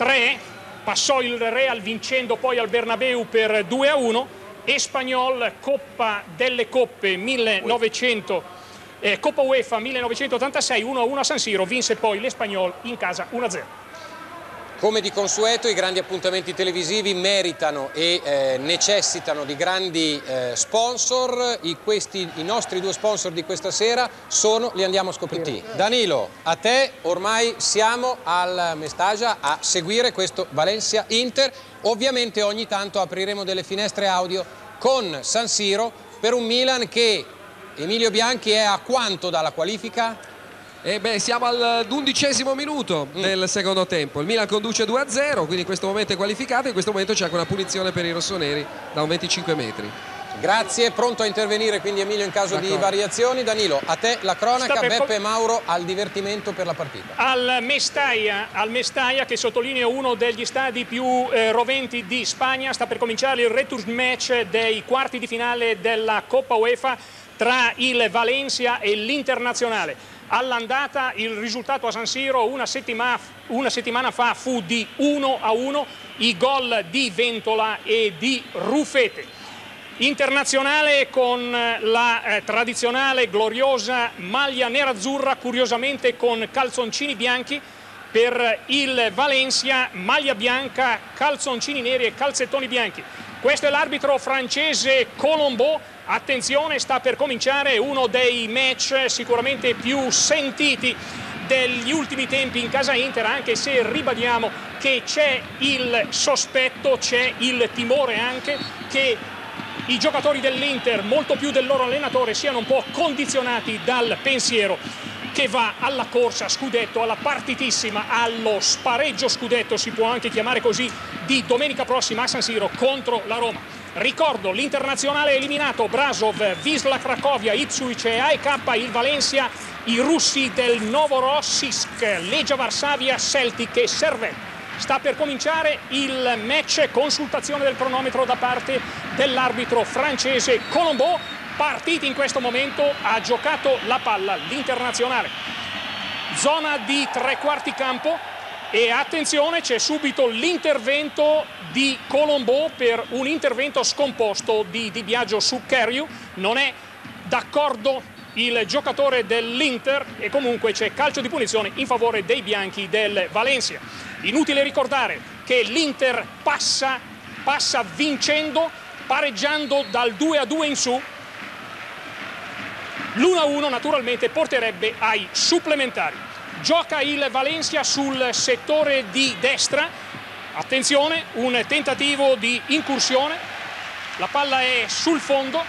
3, passò il Real vincendo poi al Bernabeu per 2-1. Espanyol, Coppa delle Coppe 1900, Coppa UEFA 1986, 1-1 a San Siro, vinse poi l'Espanyol in casa 1-0. Come di consueto i grandi appuntamenti televisivi meritano e necessitano di grandi sponsor. I nostri due sponsor di questa sera li andiamo a scoprire. Danilo, a te ormai siamo al Mestalla a seguire questo Valencia-Inter. Ovviamente ogni tanto apriremo delle finestre audio con San Siro per un Milan che, Emilio Bianchi, è a quanto dalla qualifica? Siamo all'11° minuto del secondo tempo. Il Milan conduce 2-0, quindi in questo momento è qualificato. In questo momento c'è anche una punizione per i rossoneri da un 25 metri. Grazie, pronto a intervenire quindi Emilio in caso di variazioni. Danilo, a te la cronaca, Beppe e Mauro al divertimento per la partita. Al Mestalla, che sottolineo uno degli stadi più roventi di Spagna, sta per cominciare il return match dei quarti di finale della Coppa UEFA tra il Valencia e l'Internazionale. All'andata il risultato a San Siro una settimana fa fu di 1-1, i gol di Ventola e di Rufete. Internazionale con la tradizionale gloriosa maglia nerazzurra, curiosamente con calzoncini bianchi. Per il Valencia maglia bianca, calzoncini neri e calzettoni bianchi. Questo è l'arbitro francese Colombo. Attenzione, sta per cominciare uno dei match sicuramente più sentiti degli ultimi tempi in casa Inter, anche se ribadiamo che c'è il sospetto, c'è il timore anche che i giocatori dell'Inter, molto più del loro allenatore, siano un po' condizionati dal pensiero che va alla corsa scudetto, alla partitissima, allo spareggio scudetto, si può anche chiamare così, di domenica prossima a San Siro contro la Roma. Ricordo, l'Internazionale eliminato, Brasov, Wisla Cracovia, Ipswich e AEK, il Valencia, i russi del Novorossiysk, Legia Varsavia, Celtic e Servette. Sta per cominciare il match, consultazione del cronometro da parte dell'arbitro francese Colombo. Partiti in questo momento, ha giocato la palla l'Internazionale. Zona di tre quarti campo e attenzione, c'è subito l'intervento di Colombo per un intervento scomposto di Di Biagio su Kariu. Non è d'accordo il giocatore dell'Inter e comunque c'è calcio di punizione in favore dei bianchi del Valencia. Inutile ricordare che l'Inter passa vincendo, pareggiando dal 2-2 in su. L'1-1 naturalmente porterebbe ai supplementari. Gioca il Valencia sul settore di destra. Attenzione, un tentativo di incursione. La palla è sul fondo.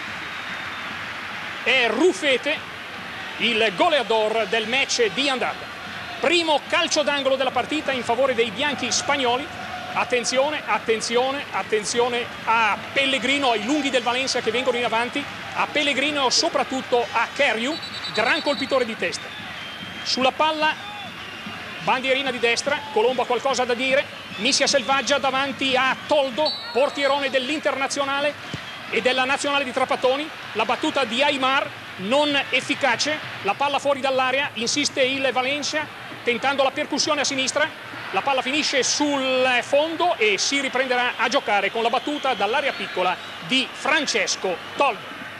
È Rufete, il goleador del match di andata. Primo calcio d'angolo della partita in favore dei bianchi spagnoli. Attenzione, attenzione, attenzione a Pellegrino, ai lunghi del Valencia che vengono in avanti, a Pellegrino e soprattutto a Kariu, gran colpitore di testa. Sulla palla, bandierina di destra, Colombo ha qualcosa da dire, mischia selvaggia davanti a Toldo, portierone dell'Internazionale e della Nazionale di Trapattoni. La battuta di Aimar non efficace, la palla fuori dall'area, insiste il Valencia tentando la percussione a sinistra. La palla finisce sul fondo e si riprenderà a giocare con la battuta dall'area piccola di Francesco Toldo.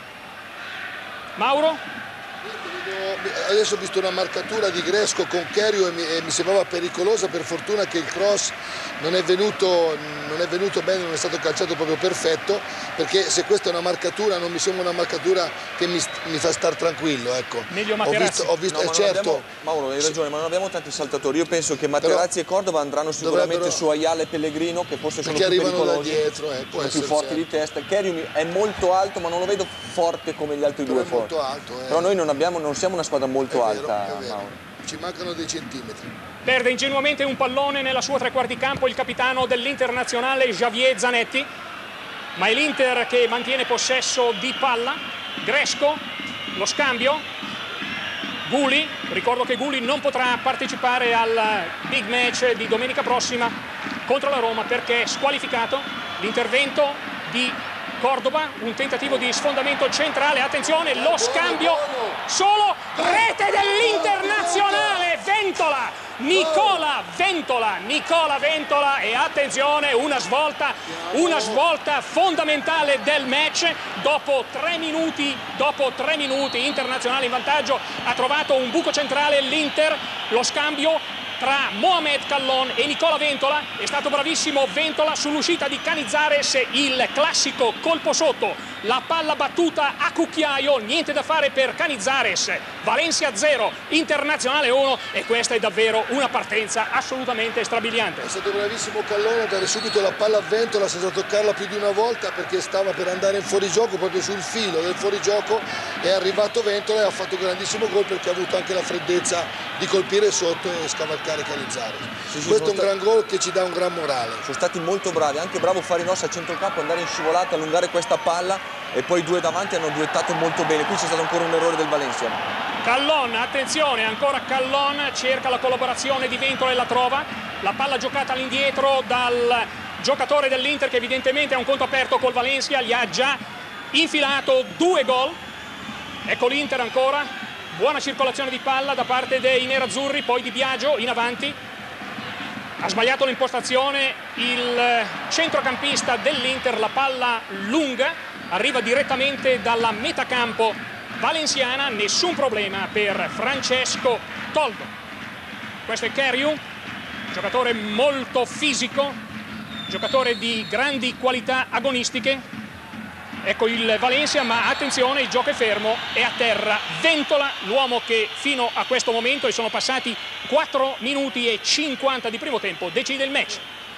Mauro? Adesso ho visto una marcatura di Gresco con Kariu e mi sembrava pericolosa. Per fortuna che il cross non è venuto bene, non è stato calciato proprio perfetto, perché se questa è una marcatura non mi sembra una marcatura che mi fa star tranquillo, ecco. Meglio Materazzi. Ho visto, no, certo. Mauro, hai ragione, ma non abbiamo tanti saltatori. Io penso che Materazzi e Cordova andranno sicuramente su Ayala e Pellegrino, che forse sono più pericolosi, da dietro, sono più forti di testa. Kariu è molto alto, ma non lo vedo forte come gli altri due forti. Però noi non siamo una squadra molto alta, Mauro. Ci mancano dei centimetri. Perde ingenuamente un pallone nella sua tre quarti campo il capitano dell'Internazionale Javier Zanetti, ma è l'Inter che mantiene possesso di palla. Gresco, lo scambio, Gulli, ricordo che Gulli non potrà partecipare al big match di domenica prossima contro la Roma perché è squalificato. L'intervento di Cordoba, un tentativo di sfondamento centrale, attenzione, lo scambio, solo rete dell'Internazionale, Ventola, Nicola Ventola, e attenzione, una svolta fondamentale del match. Dopo 3 minuti, Internazionale in vantaggio, ha trovato un buco centrale l'Inter, lo scambio tra Mohamed Kallon e Nicola Ventola. È stato bravissimo Ventola sull'uscita di Canizares, il classico colpo sotto, la palla battuta a cucchiaio, niente da fare per Canizares. Valencia 0, Internazionale 1, e questa è davvero una partenza assolutamente strabiliante. È stato bravissimo Kallon a dare subito la palla a Ventola senza toccarla più di una volta, perché stava per andare in fuorigioco, proprio sul filo del fuorigioco. È arrivato Ventola e ha fatto un grandissimo gol, perché ha avuto anche la freddezza di colpire sotto e scavalcare Canizares. Questo è un gran gol che ci dà un gran morale. Sono stati molto bravi, anche bravo Farinos a centrocampo, andare in scivolata, allungare questa palla, e poi i due davanti hanno duettato molto bene. Qui c'è stato ancora un errore del Valencia. Kallon, attenzione, ancora Kallon, cerca la collaborazione di Ventola e la trova. La palla giocata all'indietro dal giocatore dell'Inter, che evidentemente ha un conto aperto col Valencia, gli ha già infilato 2 gol. Ecco l'Inter ancora, buona circolazione di palla da parte dei nerazzurri, poi Di Biagio in avanti. Ha sbagliato l'impostazione il centrocampista dell'Inter, la palla lunga arriva direttamente dalla metacampo valenziana, nessun problema per Francesco Toldo. Questo è Keriu, giocatore molto fisico, giocatore di grandi qualità agonistiche. Ecco il Valencia, ma attenzione, il gioco è fermo, è a terra Ventola, l'uomo che fino a questo momento, e sono passati 4 minuti e 50 di primo tempo, decide il match.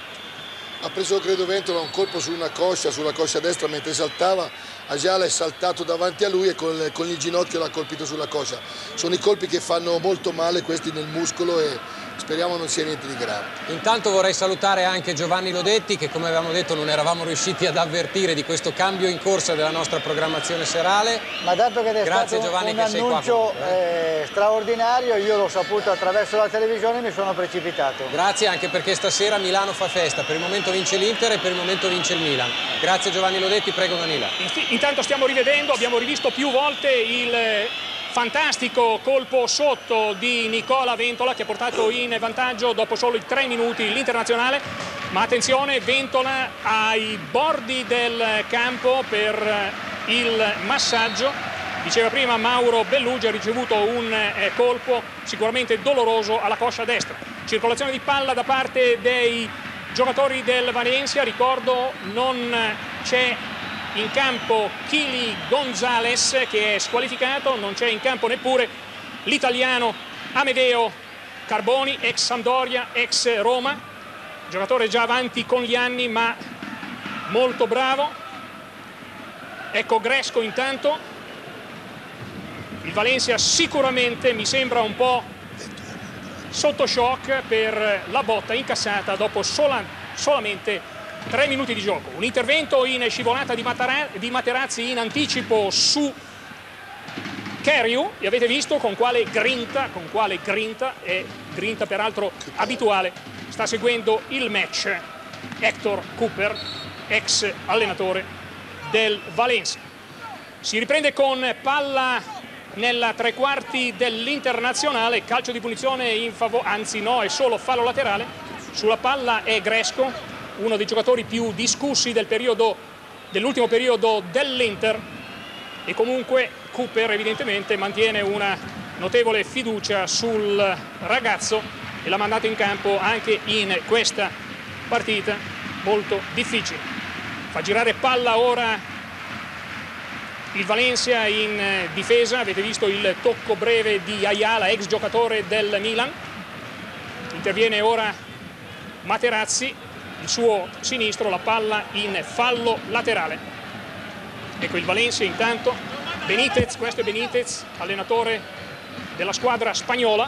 Ha preso, credo, Ventola un colpo sulla coscia destra mentre saltava. Ajala è saltato davanti a lui e con il ginocchio l'ha colpito sulla coscia. Sono i colpi che fanno molto male, questi nel muscolo, e speriamo non sia niente di grave. Intanto vorrei salutare anche Giovanni Lodetti, che come avevamo detto non eravamo riusciti ad avvertire di questo cambio in corsa della nostra programmazione serale. Ma dato che è Grazie, stato Giovanni, un che sei qua annuncio straordinario, io l'ho saputo attraverso la televisione e mi sono precipitato. Grazie, anche perché stasera Milano fa festa, per il momento vince l'Inter e per il momento vince il Milan. Grazie Giovanni Lodetti, prego Danila. Intanto stiamo rivedendo, abbiamo rivisto più volte il fantastico colpo sotto di Nicola Ventola, che ha portato in vantaggio dopo solo i 3 minuti l'Internazionale. Ma attenzione, Ventola ai bordi del campo per il massaggio. Diceva prima Mauro Bellugi, ha ricevuto un colpo sicuramente doloroso alla coscia destra. Circolazione di palla da parte dei giocatori del Valencia. Ricordo, non c'è in campo Kili Gonzalez, che è squalificato, non c'è in campo neppure l'italiano Amedeo Carboni, ex Sampdoria, ex Roma, giocatore già avanti con gli anni ma molto bravo. Ecco Gresco intanto. Il Valencia sicuramente mi sembra un po' sotto shock per la botta incassata dopo solamente 3 minuti di gioco. Un intervento in scivolata di Materazzi in anticipo su Keriu, e avete visto con quale grinta, e grinta peraltro abituale, sta seguendo il match Hector Cooper, ex allenatore del Valencia. Si riprende con palla nella 3/4 dell'Internazionale, calcio di punizione in favore, anzi no, è solo fallo laterale. Sulla palla è Gresco, uno dei giocatori più discussi dell'ultimo periodo dell'Inter, e comunque Cooper evidentemente mantiene una notevole fiducia sul ragazzo e l'ha mandato in campo anche in questa partita molto difficile. Fa girare palla ora il Valencia in difesa, avete visto il tocco breve di Ayala, ex giocatore del Milan. Interviene ora Materazzi, il suo sinistro, la palla in fallo laterale. Ecco il Valencia intanto, Benitez, questo è Benitez, allenatore della squadra spagnola.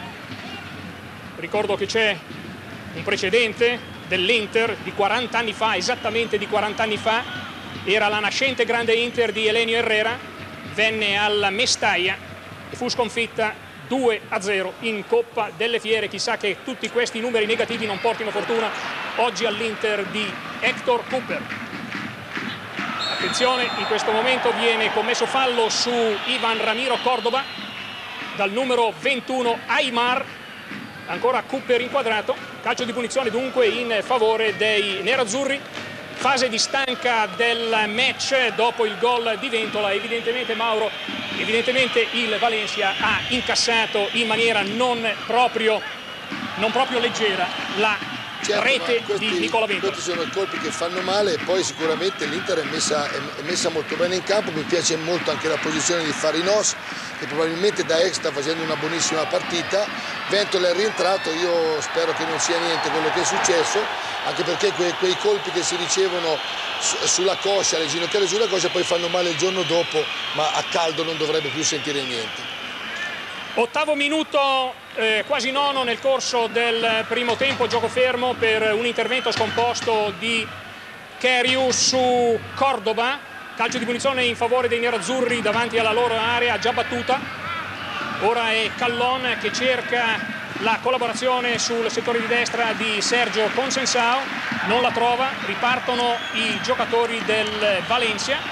Ricordo che c'è un precedente dell'Inter di 40 anni fa, esattamente di 40 anni fa, era la nascente grande Inter di Elenio Herrera, venne al Mestalla e fu sconfitta 2-0 in Coppa delle Fiere. Chissà che tutti questi numeri negativi non portino fortuna oggi all'Inter di Hector Cooper. Attenzione, in questo momento viene commesso fallo su Ivan Ramiro Cordoba dal numero 21 Aymar, ancora Cooper inquadrato, calcio di punizione dunque in favore dei nerazzurri. Fase di stanca del match dopo il gol di Ventola. Evidentemente Mauro, il Valencia ha incassato in maniera non proprio leggera la rete di Nicola Ventola. Questi sono i colpi che fanno male e poi sicuramente l'Inter è messa molto bene in campo. Mi piace molto anche la posizione di Farinos, che probabilmente da ex sta facendo una buonissima partita. Ventola è rientrato, io spero che non sia niente quello che è successo, anche perché quei colpi che si ricevono sulla coscia, le ginocchiere sulla coscia, poi fanno male il giorno dopo, ma a caldo non dovrebbe più sentire niente. Ottavo minuto, quasi nono nel corso del primo tempo, gioco fermo per un intervento scomposto di Cheriu su Cordoba. Calcio di punizione in favore dei nerazzurri davanti alla loro area già battuta. Ora è Callon che cerca la collaborazione sul settore di destra di Sergio Consensao, non la trova, ripartono i giocatori del Valencia.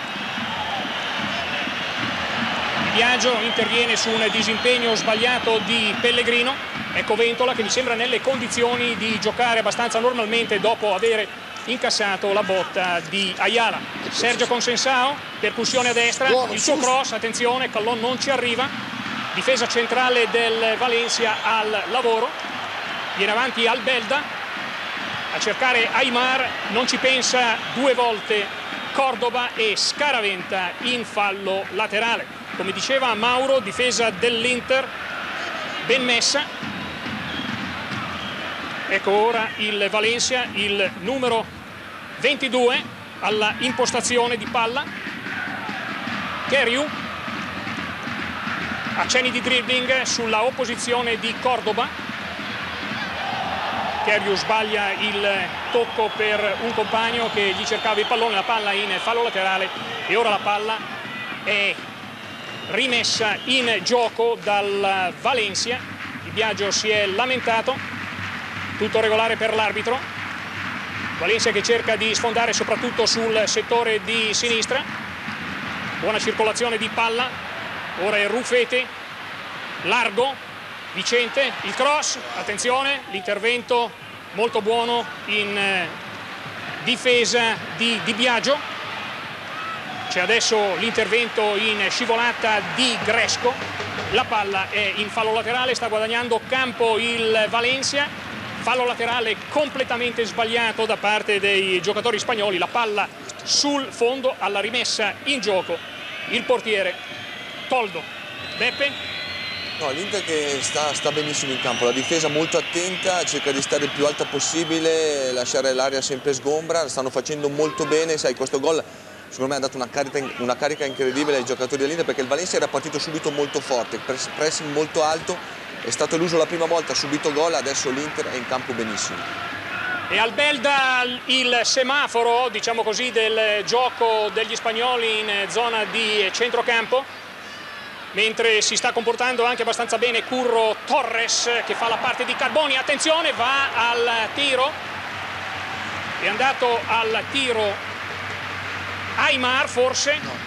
Biagio interviene su un disimpegno sbagliato di Pellegrino. Ecco Ventola che mi sembra nelle condizioni di giocare abbastanza normalmente dopo aver incassato la botta di Ayala. Sergio Consensao, percussione a destra, il suo cross, attenzione, Callon non ci arriva. Difesa centrale del Valencia al lavoro. Viene avanti Albelda a cercare Aymar, non ci pensa due volte Cordoba e scaraventa in fallo laterale. Come diceva Mauro, difesa dell'Inter ben messa. Ecco ora il Valencia, il numero 22 alla impostazione di palla. Cheriu, accenni di dribbling sulla opposizione di Cordoba. Cheriu sbaglia il tocco per un compagno che gli cercava il pallone, la palla in fallo laterale e ora la palla è rimessa in gioco dal Valencia. Di Biagio si è lamentato, tutto regolare per l'arbitro. Valencia che cerca di sfondare soprattutto sul settore di sinistra. Buona circolazione di palla, ora è Rufete, largo, Vicente, il cross, attenzione, l'intervento molto buono in difesa di Biagio. C'è adesso l'intervento in scivolata di Gresco, la palla è in fallo laterale, sta guadagnando campo il Valencia, fallo laterale completamente sbagliato da parte dei giocatori spagnoli, la palla sul fondo alla rimessa in gioco, il portiere Toldo. Beppe? No, l'Inter che sta benissimo in campo, la difesa molto attenta, cerca di stare il più alta possibile, lasciare l'area sempre sgombra, stanno facendo molto bene, sai, questo gol secondo me ha dato una carica incredibile ai giocatori dell'Inter perché il Valencia era partito subito molto forte, pressing molto alto, è stato eluso la prima volta, ha subito gol, adesso l'Inter è in campo benissimo. E Albelda il semaforo, diciamo così, del gioco degli spagnoli in zona di centrocampo, mentre si sta comportando anche abbastanza bene Curro Torres che fa la parte di Carboni, attenzione, va al tiro, è andato al tiro Aymar forse? No,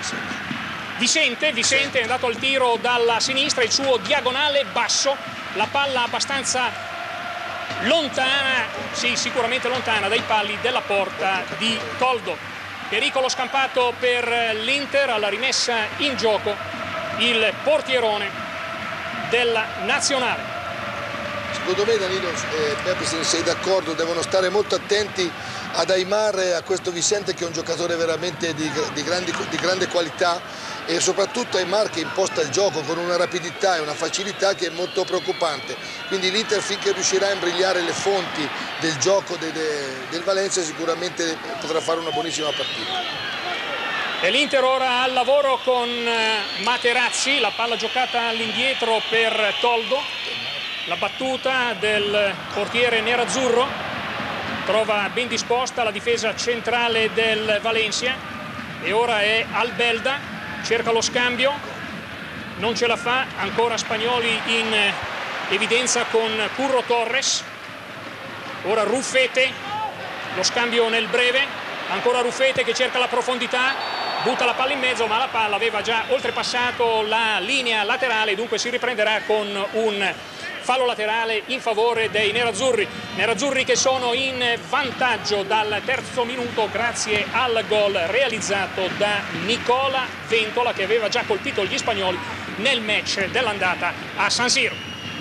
Vicente è andato al tiro dalla sinistra, il suo diagonale basso, la palla abbastanza lontana, sì, sicuramente lontana dai pali della porta di Toldo. Pericolo scampato per l'Inter, alla rimessa in gioco il portierone della nazionale. Secondo me Danilo, Beppe, se sei d'accordo, devono stare molto attenti ad Aymar e a questo Vicente che è un giocatore veramente di grande qualità e soprattutto Aymar che imposta il gioco con una rapidità e una facilità che è molto preoccupante. Quindi l'Inter finché riuscirà a imbrigliare le fonti del gioco del Valencia sicuramente potrà fare una buonissima partita. E l'Inter ora al lavoro con Materazzi, la palla giocata all'indietro per Toldo, la battuta del portiere nerazzurro, trova ben disposta la difesa centrale del Valencia e ora è Albelda, cerca lo scambio, non ce la fa, ancora spagnoli in evidenza con Curro Torres, ora Rufete, lo scambio nel breve, ancora Ruffete che cerca la profondità, butta la palla in mezzo, ma la palla aveva già oltrepassato la linea laterale, dunque si riprenderà con un fallo laterale in favore dei nerazzurri. Nerazzurri che sono in vantaggio dal terzo minuto grazie al gol realizzato da Nicola Ventola, che aveva già colpito gli spagnoli nel match dell'andata a San Siro.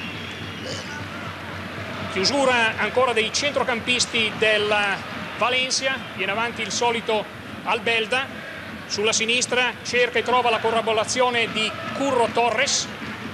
Chiusura ancora dei centrocampisti del Valencia, viene avanti il solito Albelda, sulla sinistra cerca e trova la collaborazione di Curro Torres.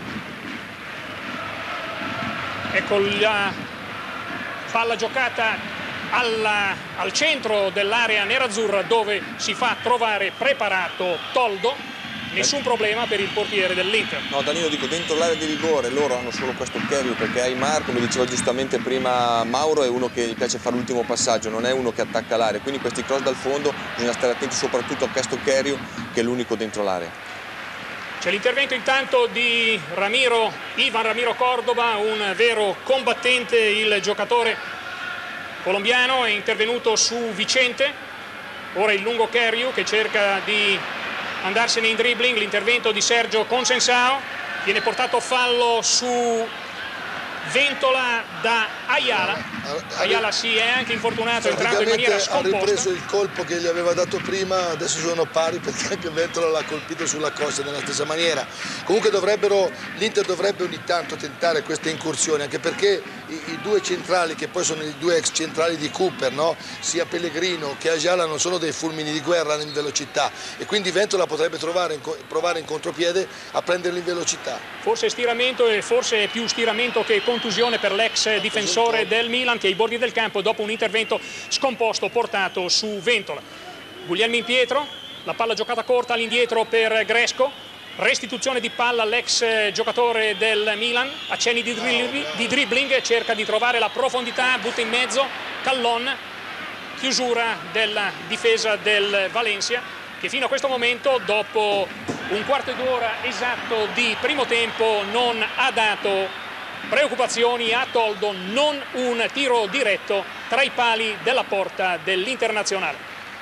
Ecco la palla giocata al centro dell'area nerazzurra, dove si fa trovare preparato Toldo. Nessun problema per il portiere dell'Inter. No, Danilo, dico, dentro l'area di rigore loro hanno solo questo Kerio, perché Aimar, come diceva giustamente prima Mauro, è uno che gli piace fare l'ultimo passaggio, non è uno che attacca l'area, quindi questi cross dal fondo bisogna stare attenti soprattutto a questo Kerio, che è l'unico dentro l'area. C'è l'intervento intanto di Ivan Ramiro Cordoba, un vero combattente, il giocatore colombiano, è intervenuto su Vicente. Ora il lungo Kerio che cerca di andarsene in dribbling, l'intervento di Sergio Consensao, viene portato fallo su Ventola da Ayala. Ayala si è anche infortunato, entrando in maniera scomposta. Ha ripreso il colpo che gli aveva dato prima, adesso sono pari perché anche Ventola l'ha colpito sulla costa nella stessa maniera. Comunque l'Inter dovrebbe ogni tanto tentare queste incursioni, anche perché i due centrali, che poi sono i due ex centrali di Cooper, no? Sia Pellegrino che Ayala non sono dei fulmini di guerra in velocità, e quindi Ventola potrebbe provare in contropiede a prenderli in velocità. Forse stiramento, e forse più stiramento che contusione per l'ex difensore del Milan, che ai bordi del campo dopo un intervento scomposto portato su Ventola. Guglielmin Pietro, la palla giocata corta all'indietro per Gresco, restituzione di palla all'ex giocatore del Milan, accenni di dribbling, cerca di trovare la profondità, butta in mezzo Callon, chiusura della difesa del Valencia, che fino a questo momento, dopo un quarto d'ora esatto di primo tempo, non ha dato preoccupazioni a Toldo, non un tiro diretto tra i pali della porta dell'Internazionale.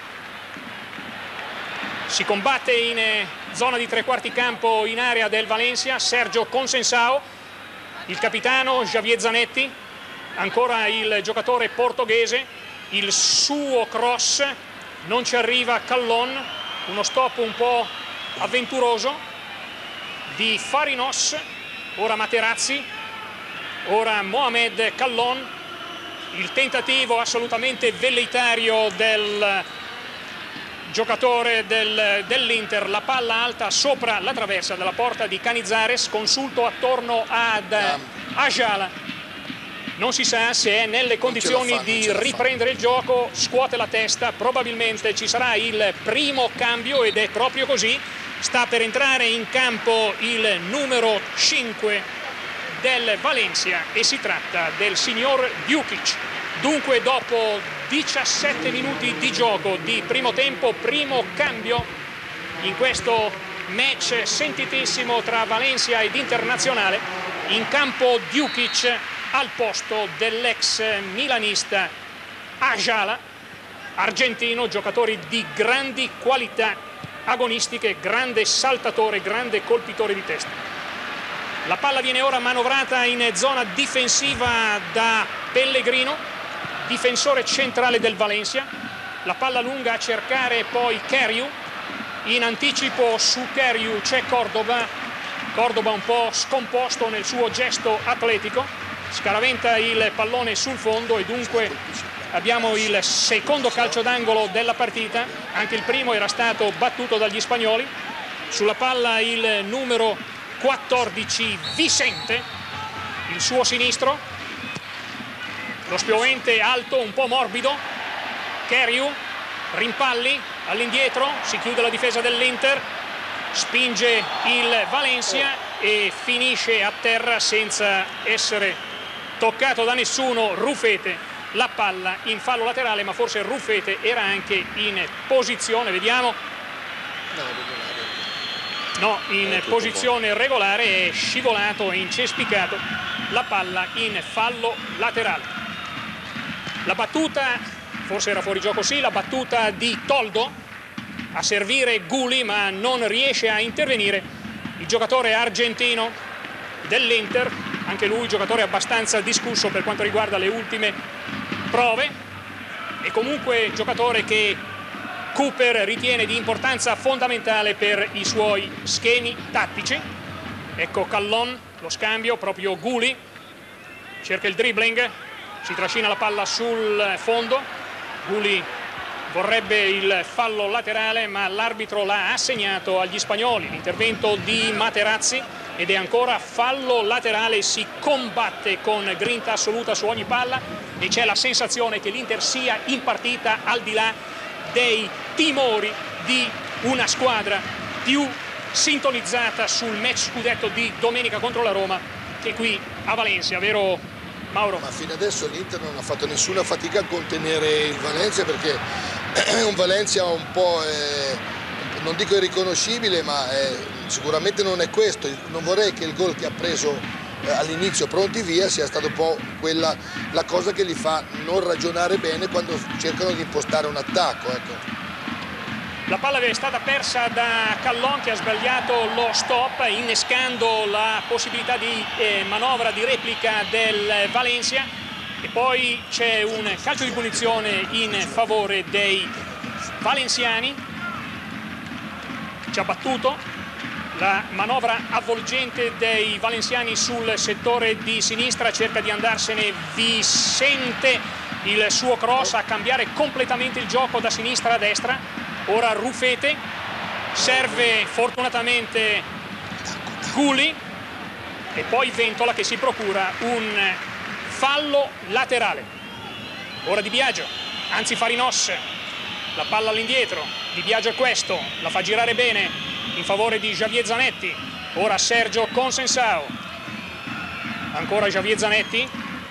Si combatte in zona di tre quarti campo in area del Valencia, Sergio Consensao, il capitano Javier Zanetti, ancora il giocatore portoghese, il suo cross, non ci arriva Callon, uno stop un po' avventuroso di Farinos, ora Materazzi, ora Mohamed Callon, il tentativo assolutamente velleitario del giocatore dell'Inter, la palla alta sopra la traversa della porta di Canizares, consulto attorno ad Ayala, non si sa se è nelle condizioni di riprendere il gioco, scuote la testa, probabilmente ci sarà il primo cambio ed è proprio così, sta per entrare in campo il numero 5 del Valencia e si tratta del signor Djukic. Dunque dopo 17 minuti di gioco di primo tempo, primo cambio in questo match sentitissimo tra Valencia ed Internazionale, in campo Djukic al posto dell'ex milanista Ayala, argentino, giocatore di grandi qualità agonistiche, grande saltatore, grande colpitore di testa. La palla viene ora manovrata in zona difensiva da Pellegrino, difensore centrale del Valencia. La palla lunga a cercare poi Kerio, in anticipo su Kerio c'è Cordoba un po' scomposto nel suo gesto atletico, scaraventa il pallone sul fondo e dunque abbiamo il secondo calcio d'angolo della partita, anche il primo era stato battuto dagli spagnoli. Sulla palla il numero 14 Vicente, il suo sinistro, lo spiovente alto un po' morbido, Kerio, rimpalli all'indietro, si chiude la difesa dell'Inter, spinge il Valencia e finisce a terra senza essere toccato da nessuno Ruffete, la palla in fallo laterale, ma forse Ruffete era anche in posizione, vediamo. No, in posizione regolare, è scivolato e incespicato la palla in fallo laterale. La battuta forse era fuori gioco sì, la battuta di Toldo a servire Gulli, ma non riesce a intervenire il giocatore argentino dell'Inter, anche lui giocatore abbastanza discusso per quanto riguarda le ultime prove, e comunque giocatore che Cooper ritiene di importanza fondamentale per i suoi schemi tattici. Ecco Callon, lo scambio, proprio Gulli cerca il dribbling, si trascina la palla sul fondo, Gulli vorrebbe il fallo laterale, ma l'arbitro l'ha assegnato agli spagnoli. L'intervento di Materazzi ed è ancora fallo laterale, si combatte con grinta assoluta su ogni palla e c'è la sensazione che l'Inter sia in partita al di là dei timori di una squadra più sintonizzata sul match scudetto di domenica contro la Roma che qui a Valencia, vero Mauro? Ma fino adesso l'Inter non ha fatto nessuna fatica a contenere il Valencia, perché è un Valencia un po', non dico irriconoscibile, ma sicuramente non è questo. Non vorrei che il gol che ha preso all'inizio pronti via sia stato un po' la cosa che li fa non ragionare bene quando cercano di impostare un attacco. Ecco. La palla è stata persa da Callon, che ha sbagliato lo stop, innescando la possibilità di manovra di replica del Valencia, e poi c'è un calcio di punizione in favore dei valenziani. Ci ha battuto la manovra avvolgente dei valenziani sul settore di sinistra, cerca di andarsene Vicente, il suo cross a cambiare completamente il gioco da sinistra a destra. Ora Rufete, serve fortunatamente Gulli e poi Ventola che si procura un fallo laterale. Ora Di Biagio, anzi Farinos, la palla all'indietro, Di Biagio è questo, la fa girare bene in favore di Javier Zanetti. Ora Sergio Consensao, ancora Javier Zanetti,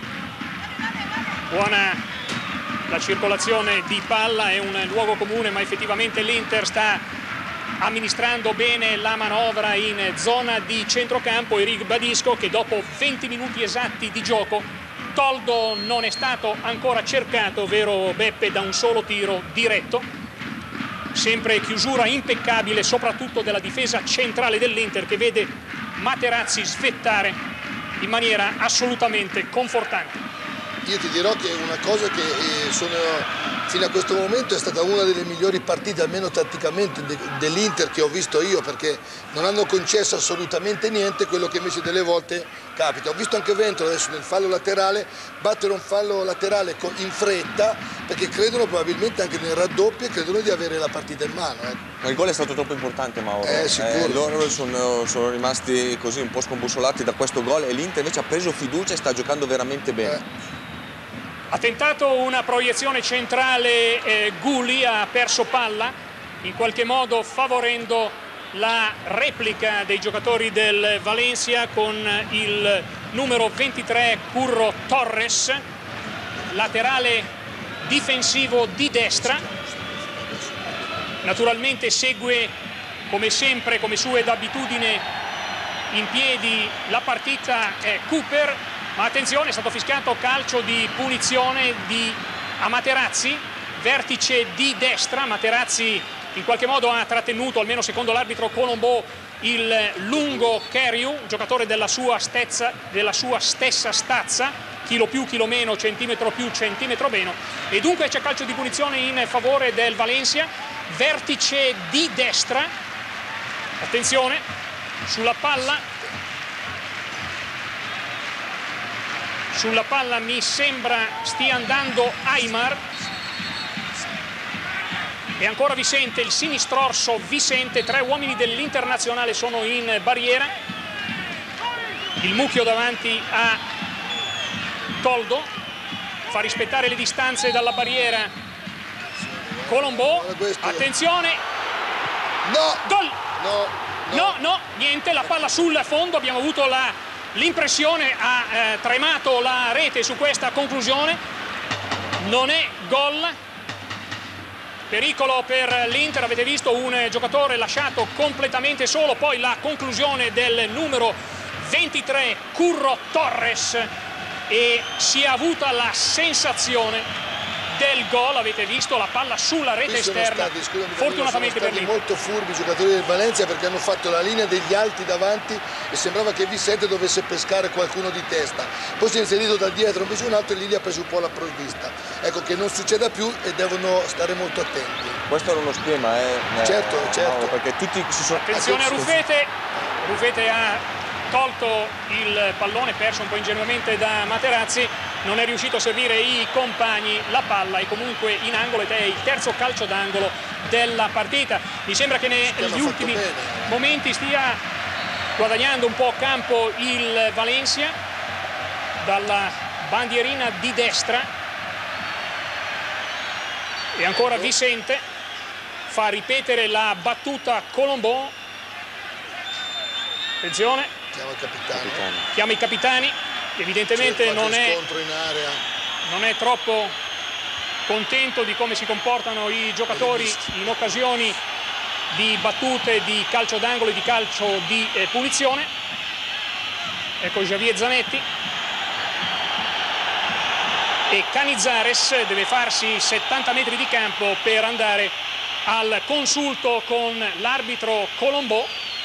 buona la circolazione di palla, è un luogo comune, ma effettivamente l'Inter sta amministrando bene la manovra in zona di centrocampo, e ribadisco che dopo 20 minuti esatti di gioco Toldo non è stato ancora cercato, vero Beppe, da un solo tiro diretto. Sempre chiusura impeccabile soprattutto della difesa centrale dell'Inter, che vede Materazzi svettare in maniera assolutamente confortante. Io ti dirò che una cosa che fino a questo momento è stata una delle migliori partite, almeno tatticamente, dell'Inter che ho visto io, perché non hanno concesso assolutamente niente, quello che invece delle volte capita. Ho visto anche Ventola adesso nel fallo laterale battere un fallo laterale in fretta, perché credono probabilmente anche nel raddoppio e credono di avere la partita in mano. Ma il gol è stato troppo importante, Mauro. Sicuro. Loro sono rimasti così un po' scombussolati da questo gol, e l'Inter invece ha preso fiducia e sta giocando veramente bene. Ha tentato una proiezione centrale, Gulli ha perso palla, in qualche modo favorendo la replica dei giocatori del Valencia con il numero 23 Curro Torres, laterale difensivo di destra. Naturalmente segue come sempre, come sua d'abitudine, in piedi la partita Cooper. Ma attenzione, è stato fischiato calcio di punizione a Materazzi, vertice di destra. Materazzi in qualche modo ha trattenuto, almeno secondo l'arbitro Colombo, il lungo Keriu, giocatore della sua stessa stazza, chilo più, chilo meno, centimetro più, centimetro meno, e dunque c'è calcio di punizione in favore del Valencia, vertice di destra. Attenzione sulla palla. Sulla palla mi sembra stia andando Aimar, e ancora Vicente, il sinistrorso Vicente. 3 uomini dell'Internazionale sono in barriera, il mucchio davanti a Toldo, fa rispettare le distanze dalla barriera Colombo. Attenzione, no, gol, no, niente, la palla sul fondo. Abbiamo avuto l'impressione, ha tremato la rete su questa conclusione, non è gol. Pericolo per l'Inter, avete visto un giocatore lasciato completamente solo, poi la conclusione del numero 23 Curro Torres, e si è avuta la sensazione del gol, avete visto la palla sulla rete esterna, fortunatamente per l'Inter. Molto furbi i giocatori del Valencia perché hanno fatto la linea degli alti davanti e sembrava che Vicente dovesse pescare qualcuno di testa, poi si è inserito da dietro invece un altro e lì gli ha preso un po' la provvista. Ecco, che non succeda più e devono stare molto attenti. Questo era uno schema, certo, no, perché tutti si sono... Attenzione a Ruffete, Ruffete ha tolto il pallone, perso un po' ingenuamente da Materazzi, non è riuscito a servire i compagni, la palla è comunque in angolo ed è il terzo calcio d'angolo della partita. Mi sembra che negli ultimi momenti stia guadagnando un po' campo il Valencia dalla bandierina di destra, e ancora Vicente fa ripetere la battuta Colombo. Attenzione, chiama i capitani, evidentemente non è troppo contento di come si comportano i giocatori in occasioni di battute, di calcio d'angolo e di calcio di punizione. Ecco Javier Zanetti, e Canizares deve farsi 70 metri di campo per andare al consulto con l'arbitro Colombo,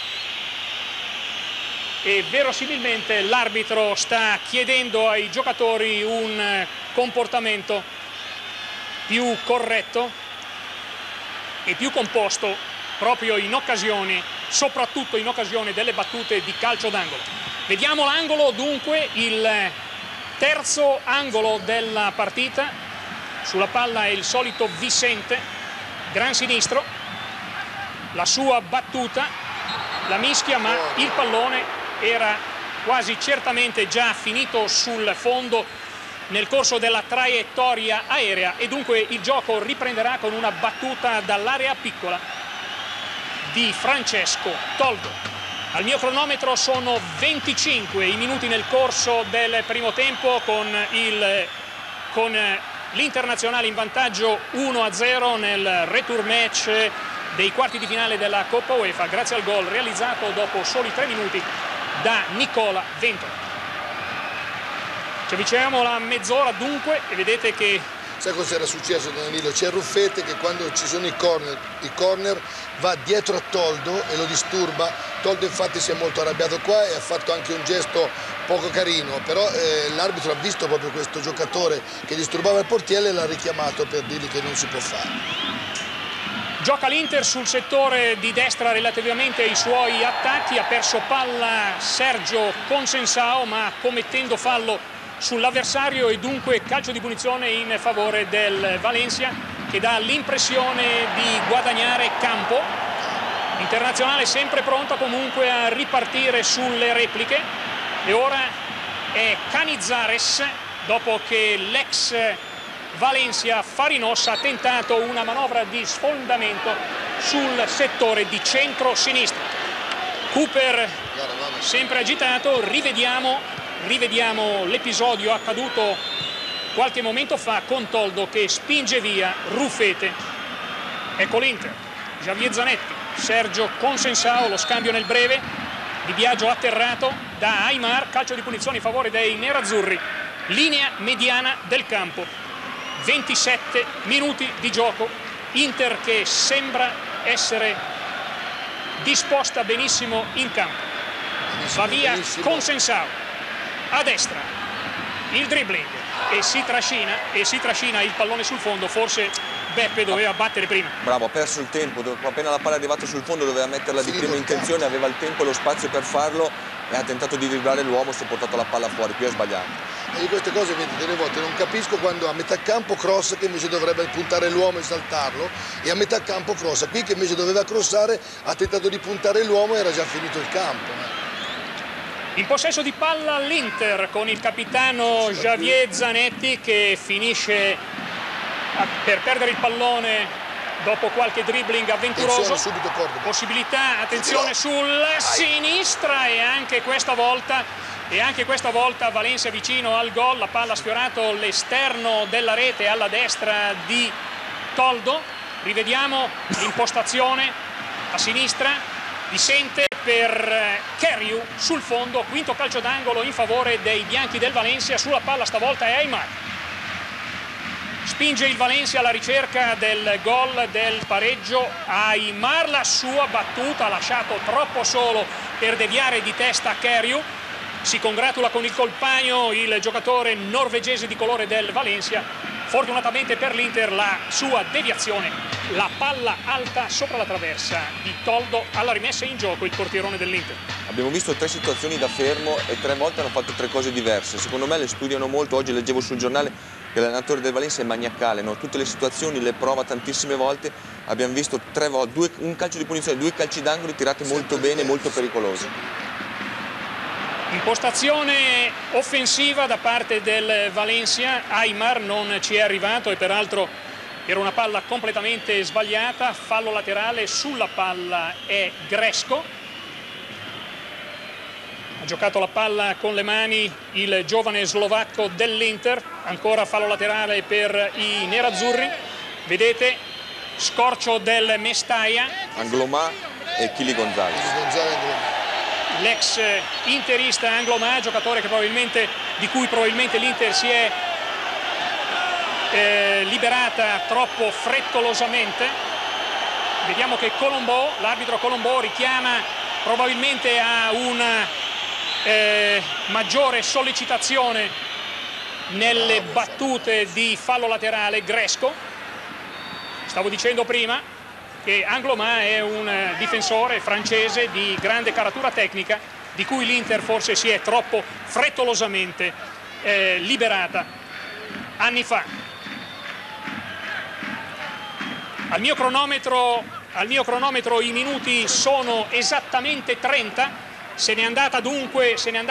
e verosimilmente l'arbitro sta chiedendo ai giocatori un comportamento più corretto e più composto proprio in occasioni, soprattutto in occasione delle battute di calcio d'angolo. Vediamo l'angolo dunque, il terzo angolo della partita. Sulla palla è il solito Vicente, gran sinistro, la sua battuta la mischia, ma il pallone era quasi certamente già finito sul fondo nel corso della traiettoria aerea, e dunque il gioco riprenderà con una battuta dall'area piccola di Francesco Toldo. Al mio cronometro sono 25 i minuti nel corso del primo tempo, con l'Internazionale in vantaggio 1-0 nel retur match dei quarti di finale della Coppa UEFA, grazie al gol realizzato dopo soli 3 minuti da Nicola Ventola. Ci avviciniamo alla mezz'ora dunque, e vedete che... Sai cosa era successo, Danilo? C'è Ruffete che quando ci sono i corner va dietro a Toldo e lo disturba. Toldo infatti si è molto arrabbiato qua e ha fatto anche un gesto poco carino, però l'arbitro ha visto proprio questo giocatore che disturbava il portiere e l'ha richiamato per dirgli che non si può fare. Gioca l'Inter sul settore di destra relativamente ai suoi attacchi, ha perso palla Sergio Consensao ma commettendo fallo sull'avversario, e dunque calcio di punizione in favore del Valencia, che dà l'impressione di guadagnare campo. Internazionale sempre pronta comunque a ripartire sulle repliche, e ora è Canizares, dopo che l'ex Valencia Farinos ha tentato una manovra di sfondamento sul settore di centro-sinistra. Cooper sempre agitato, rivediamo l'episodio accaduto qualche momento fa con Toldo che spinge via Ruffete. Ecco l'Inter, Javier Zanetti, Sergio Consensao, lo scambio nel breve, Di Biagio atterrato da Aimar, calcio di punizione in favore dei nerazzurri, linea mediana del campo. 27 minuti di gioco, Inter che sembra essere disposta benissimo in campo. Va via Consensao, a destra il dribbling e si trascina il pallone sul fondo. Forse Beppe doveva battere prima. Bravo, ha perso il tempo, appena la palla è arrivata sul fondo doveva metterla di prima intenzione, aveva il tempo e lo spazio per farlo e ha tentato di dribblare l'uomo, si è portato la palla fuori, qui ha sbagliato. E di queste cose delle volte non capisco, quando a metà campo cross che invece dovrebbe puntare l'uomo e saltarlo, e a metà campo crossa qui che invece doveva crossare, ha tentato di puntare l'uomo e era già finito il campo. In possesso di palla l'Inter con il capitano Javier Zanetti che finisce per perdere il pallone dopo qualche dribbling avventuroso. Possibilità, attenzione sul sinistra, e anche questa volta Valencia vicino al gol. La palla ha sfiorato l'esterno della rete alla destra di Toldo. Rivediamo l'impostazione a sinistra, Vicente per Keriu sul fondo, quinto calcio d'angolo in favore dei bianchi del Valencia. Sulla palla stavolta è Aimar, Spinge il Valencia alla ricerca del gol del pareggio. Aimar, la sua battuta, ha lasciato troppo solo per deviare di testa Kärju. Si congratula con il colpagno il giocatore norvegese di colore del Valencia. Fortunatamente per l'Inter la sua deviazione, la palla alta sopra la traversa di Toldo alla rimessa in gioco il portierone dell'Inter. Abbiamo visto 3 situazioni da fermo e 3 volte hanno fatto 3 cose diverse. Secondo me le studiano molto. Oggi leggevo sul giornale che l'allenatore del Valencia è maniacale, no? Tutte le situazioni le prova tantissime volte. Abbiamo visto 3 volte, un calcio di punizione, 2 calci d'angolo tirati molto bene, molto pericolosi. Impostazione offensiva da parte del Valencia. Aimar non ci è arrivato e peraltro era una palla completamente sbagliata. Fallo laterale, sulla palla è Gresco. Ha giocato la palla con le mani il giovane slovacco dell'Inter. Ancora fallo laterale per i nerazzurri. Vedete, scorcio del Mestalla. Anglomà e Kili Gonzalez. L'ex interista Anglomà, giocatore che di cui probabilmente l'Inter si è liberata troppo frettolosamente. Vediamo che l'arbitro Colombo richiama probabilmente a una maggiore sollecitazione nelle battute di fallo laterale Gresco. Stavo dicendo prima che Anglomà è un difensore francese di grande caratura tecnica, di cui l'Inter forse si è troppo frettolosamente liberata anni fa. Al mio cronometro i minuti sono esattamente 30. Se n'è andato dunque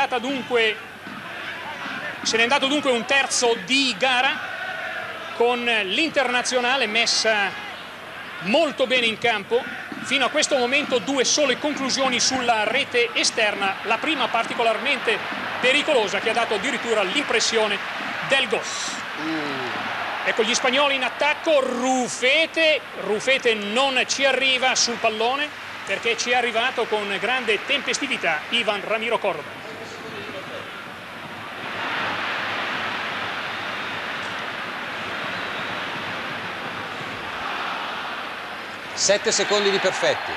un terzo di gara con l'Internazionale messa molto bene in campo. Fino a questo momento 2 sole conclusioni sulla rete esterna, la prima particolarmente pericolosa che ha dato addirittura l'impressione del gol. Ecco gli spagnoli in attacco. Rufete non ci arriva sul pallone perché ci è arrivato con grande tempestività Ivan Ramiro Córdoba. Sette secondi di perfetti.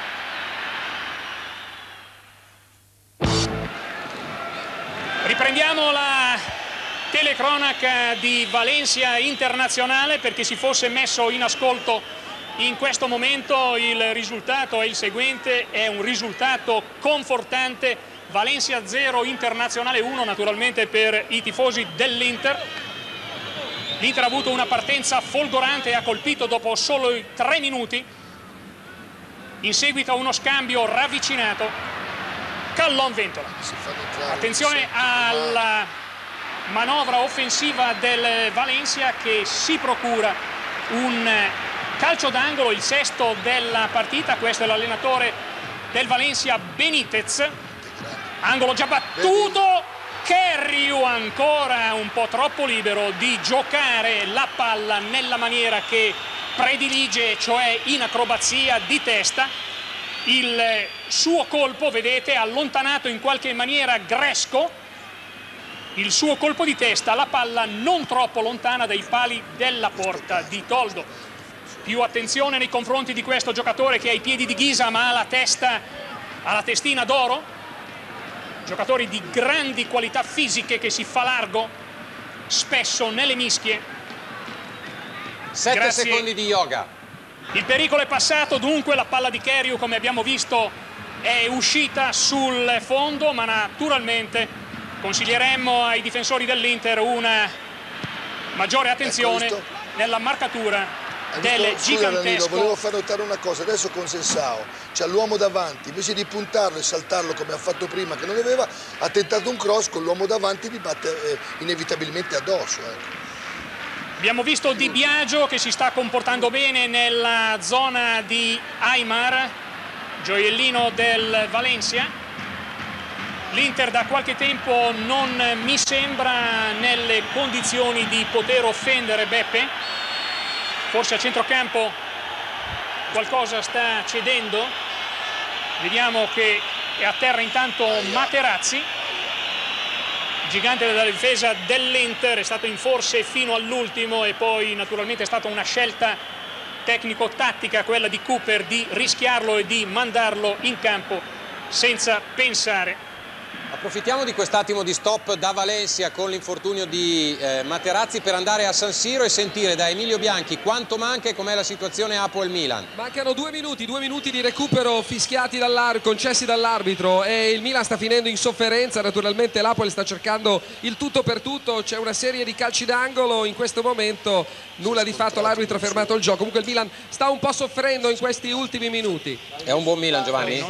Riprendiamo la telecronaca di Valencia Internazionale per chi si fosse messo in ascolto in questo momento. Il risultato è il seguente, è un risultato confortante: Valencia 0, Internazionale 1, naturalmente per i tifosi dell'Inter. L'Inter ha avuto una partenza folgorante e ha colpito dopo solo 3 minuti, in seguito a uno scambio ravvicinato. Callon-Ventola. Attenzione alla manovra offensiva del Valencia che si procura un calcio d'angolo, il 6º della partita. Questo è l'allenatore del Valencia, Benitez. Angolo già battuto. Kärju ancora un po' troppo libero di giocare la palla nella maniera che predilige, cioè in acrobazia di testa. Il suo colpo, vedete, ha allontanato in qualche maniera Gresco. Il suo colpo di testa, la palla non troppo lontana dai pali della porta di Toldo. Più attenzione nei confronti di questo giocatore che ha i piedi di ghisa ma ha la testina d'oro. Giocatori di grandi qualità fisiche che si fa largo spesso nelle mischie. 7 secondi di yoga. Il pericolo è passato, dunque la palla di Kärju, come abbiamo visto, è uscita sul fondo, ma naturalmente consiglieremmo ai difensori dell'Inter una maggiore attenzione nella marcatura del gigantesco. Volevo far notare una cosa: adesso con Sensao c'ha l'uomo davanti, invece di puntarlo e saltarlo come ha fatto prima che non doveva, ha tentato un cross, con l'uomo davanti gli batte inevitabilmente addosso. Abbiamo visto Di Biagio che si sta comportando bene nella zona di Aimar, gioiellino del Valencia. L'Inter da qualche tempo non mi sembra nelle condizioni di poter offendere Beppe. Forse a centrocampo qualcosa sta cedendo. Vediamo che è a terra intanto Materazzi. gigante della difesa dell'Inter, è stato in forze fino all'ultimo e poi naturalmente è stata una scelta tecnico-tattica quella di Cooper di rischiarlo e di mandarlo in campo senza pensare. Approfittiamo di quest'attimo di stop da Valencia con l'infortunio di Materazzi per andare a San Siro e sentire da Emilio Bianchi quanto manca e com'è la situazione Apoel-Milan. Mancano 2 minuti di recupero fischiati concessi dall'arbitro e il Milan sta finendo in sofferenza. Naturalmente l'Apoel sta cercando il tutto per tutto, c'è una serie di calci d'angolo, in questo momento nulla di fatto, l'arbitro ha fermato il gioco. Comunque il Milan sta un po' soffrendo in questi ultimi minuti. È un buon Milan, Giovanni?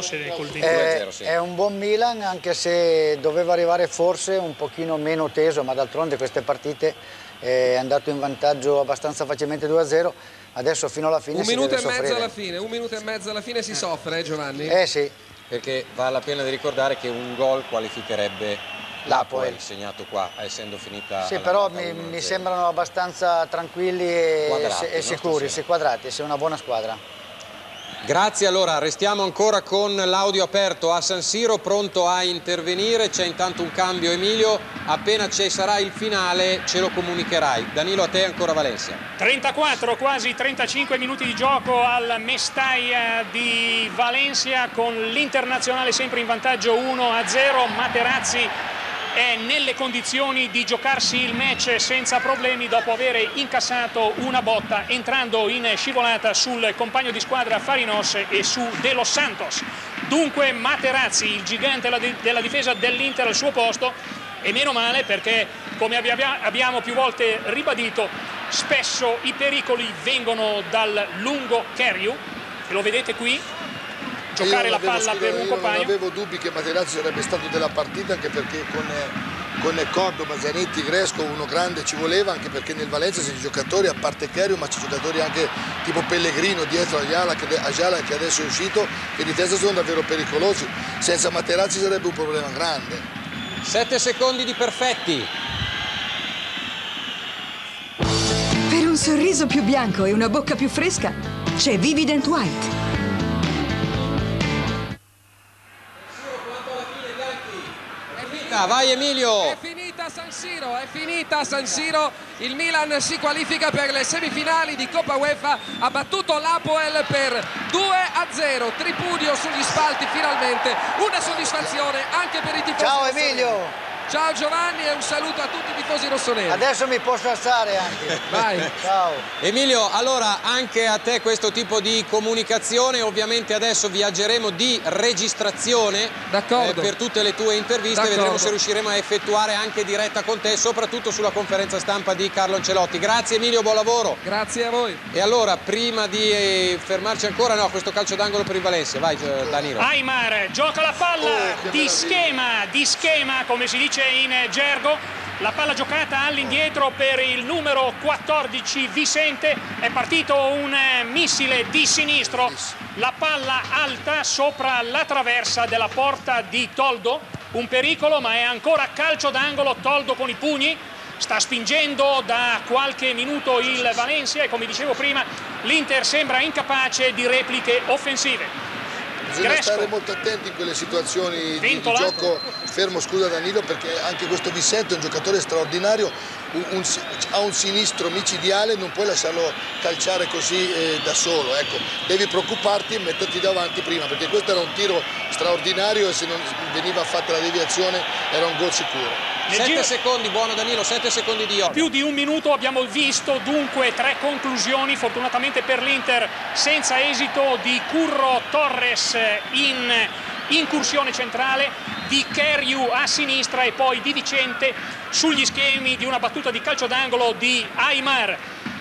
È un buon Milan, anche se doveva arrivare forse un pochino meno teso, ma d'altronde queste partite è andato in vantaggio abbastanza facilmente 2-0. Adesso fino alla fine un si minuto deve e mezzo soffrire. alla fine, un minuto e mezzo alla fine si soffre, Giovanni? Sì. Perché vale la pena di ricordare che un gol qualificherebbe l'Apoel segnato qua, essendo finita. Sì, però mi sembrano abbastanza tranquilli e sicuri, quadrati, sei una buona squadra. Grazie, allora restiamo ancora con l'audio aperto a San Siro, pronto a intervenire. C'è intanto un cambio, Emilio, appena ci sarà il finale ce lo comunicherai. Danilo, a te ancora Valencia. 34, quasi 35 minuti di gioco al Mestalla di Valencia con l'Internazionale sempre in vantaggio 1-0. Materazzi è nelle condizioni di giocarsi il match senza problemi dopo aver incassato una botta entrando in scivolata sul compagno di squadra Farinos e su De Los Santos. Dunque Materazzi, il gigante della difesa dell'Inter, al suo posto, e meno male perché, come abbiamo più volte ribadito, spesso i pericoli vengono dal lungo Kariu, e lo vedete qui giocare la palla per un compagno. Non avevo dubbi che Materazzi sarebbe stato della partita, anche perché con Cordoba, Zanetti, Gresco uno grande ci voleva, anche perché nel Valencia c'è giocatori, a parte Kerio, ma c'è giocatori anche tipo Pellegrino dietro Ayala che adesso è uscito, che di testa sono davvero pericolosi. Senza Materazzi sarebbe un problema grande. 7 secondi di perfetti. Per un sorriso più bianco e una bocca più fresca c'è Vivident White. Vai Emilio! È finita San Siro, il Milan si qualifica per le semifinali di Coppa UEFA, ha battuto l'Apoel per 2-0, tripudio sugli spalti finalmente, una soddisfazione anche per i tifosi. Ciao Emilio! Ciao Giovanni e un saluto a tutti i tifosi rossoneri. Adesso mi posso alzare anche. Vai. Ciao. Emilio, allora anche a te questo tipo di comunicazione, ovviamente adesso viaggeremo di registrazione per tutte le tue interviste, vedremo se riusciremo a effettuare anche diretta con te, soprattutto sulla conferenza stampa di Carlo Ancelotti. Grazie Emilio, buon lavoro. Grazie a voi. E allora, prima di fermarci ancora, questo calcio d'angolo per il Valencia, vai Danilo. Aimar gioca la palla di schema, come si dice in gergo, la palla giocata all'indietro per il numero 14 Vicente, è partito un missile di sinistro, la palla alta sopra la traversa della porta di Toldo, un pericolo ma è ancora calcio d'angolo. Toldo con i pugni sta spingendo da qualche minuto il Valencia e, come dicevo prima, l'Inter sembra incapace di repliche offensive. Bisogna stare molto attenti in quelle situazioni di gioco fermo, scusa Danilo, perché anche questo Vicente è un giocatore straordinario, ha un sinistro micidiale, non puoi lasciarlo calciare così da solo, ecco, devi preoccuparti e metterti davanti prima, perché questo era un tiro straordinario e se non veniva fatta la deviazione era un gol sicuro. 7 secondi, buono Danilo, 7 secondi di oro. Più di un minuto abbiamo visto dunque 3 conclusioni, fortunatamente per l'Inter senza esito, di Curro Torres in incursione centrale, di Kariu a sinistra e poi di Vicente sugli schemi di una battuta di calcio d'angolo di Aimar.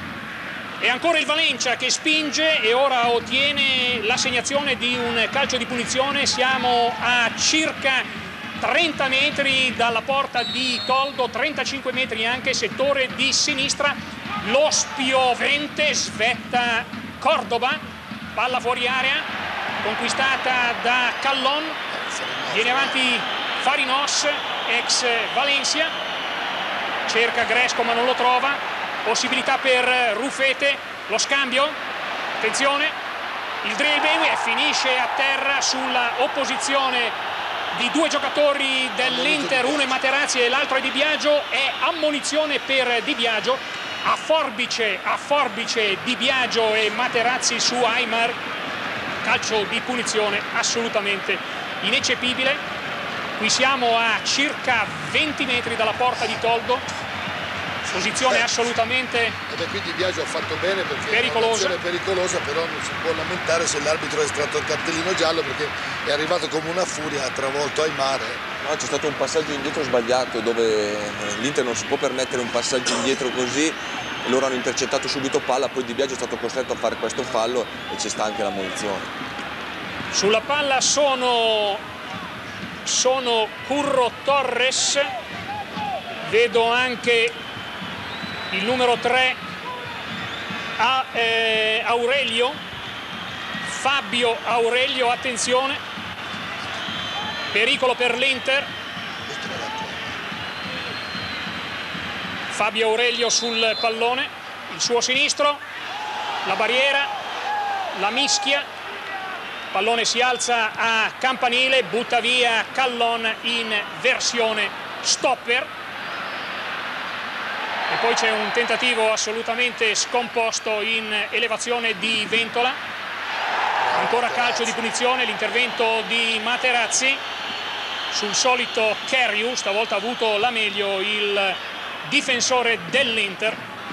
E ancora il Valencia che spinge e ora ottiene l'assegnazione di un calcio di punizione. Siamo a circa 30 metri dalla porta di Toldo, 35 metri anche settore di sinistra. Lo spiovente svetta Cordoba, palla fuori area conquistata da Callon, viene avanti Farinos, ex Valencia, cerca Gresco ma non lo trova, possibilità per Rufete, lo scambio, attenzione, il dribbling e finisce a terra sulla opposizione di due giocatori dell'Inter, uno è Materazzi e l'altro è Di Biagio. È ammonizione per Di Biagio, a forbice Di Biagio e Materazzi su Aimar. Calcio di punizione assolutamente ineccepibile. Qui siamo a circa 20 metri dalla porta di Toldo. Posizione assolutamente qui Di Biagio ha fatto bene perché pericolosa. È pericolosa, però non si può lamentare se l'arbitro ha estratto il cartellino giallo, perché è arrivato come una furia, ha travolto Aimar. No, c'è stato un passaggio indietro sbagliato dove l'Inter non si può permettere un passaggio indietro così. Loro hanno intercettato subito palla, poi Di Biagio è stato costretto a fare questo fallo e c'è sta anche la munizione. Sulla palla sono Curro Torres, vedo anche il numero 3 Aurelio, Fabio Aurelio, attenzione, pericolo per l'Inter. Fabio Aurelio sul pallone, il suo sinistro, la barriera, la mischia, pallone si alza a campanile, butta via Callon in versione stopper. E poi c'è un tentativo assolutamente scomposto in elevazione di Ventola. Ancora calcio di punizione, l'intervento di Materazzi sul solito Cariu, stavolta ha avuto la meglio il difensore dell'Inter.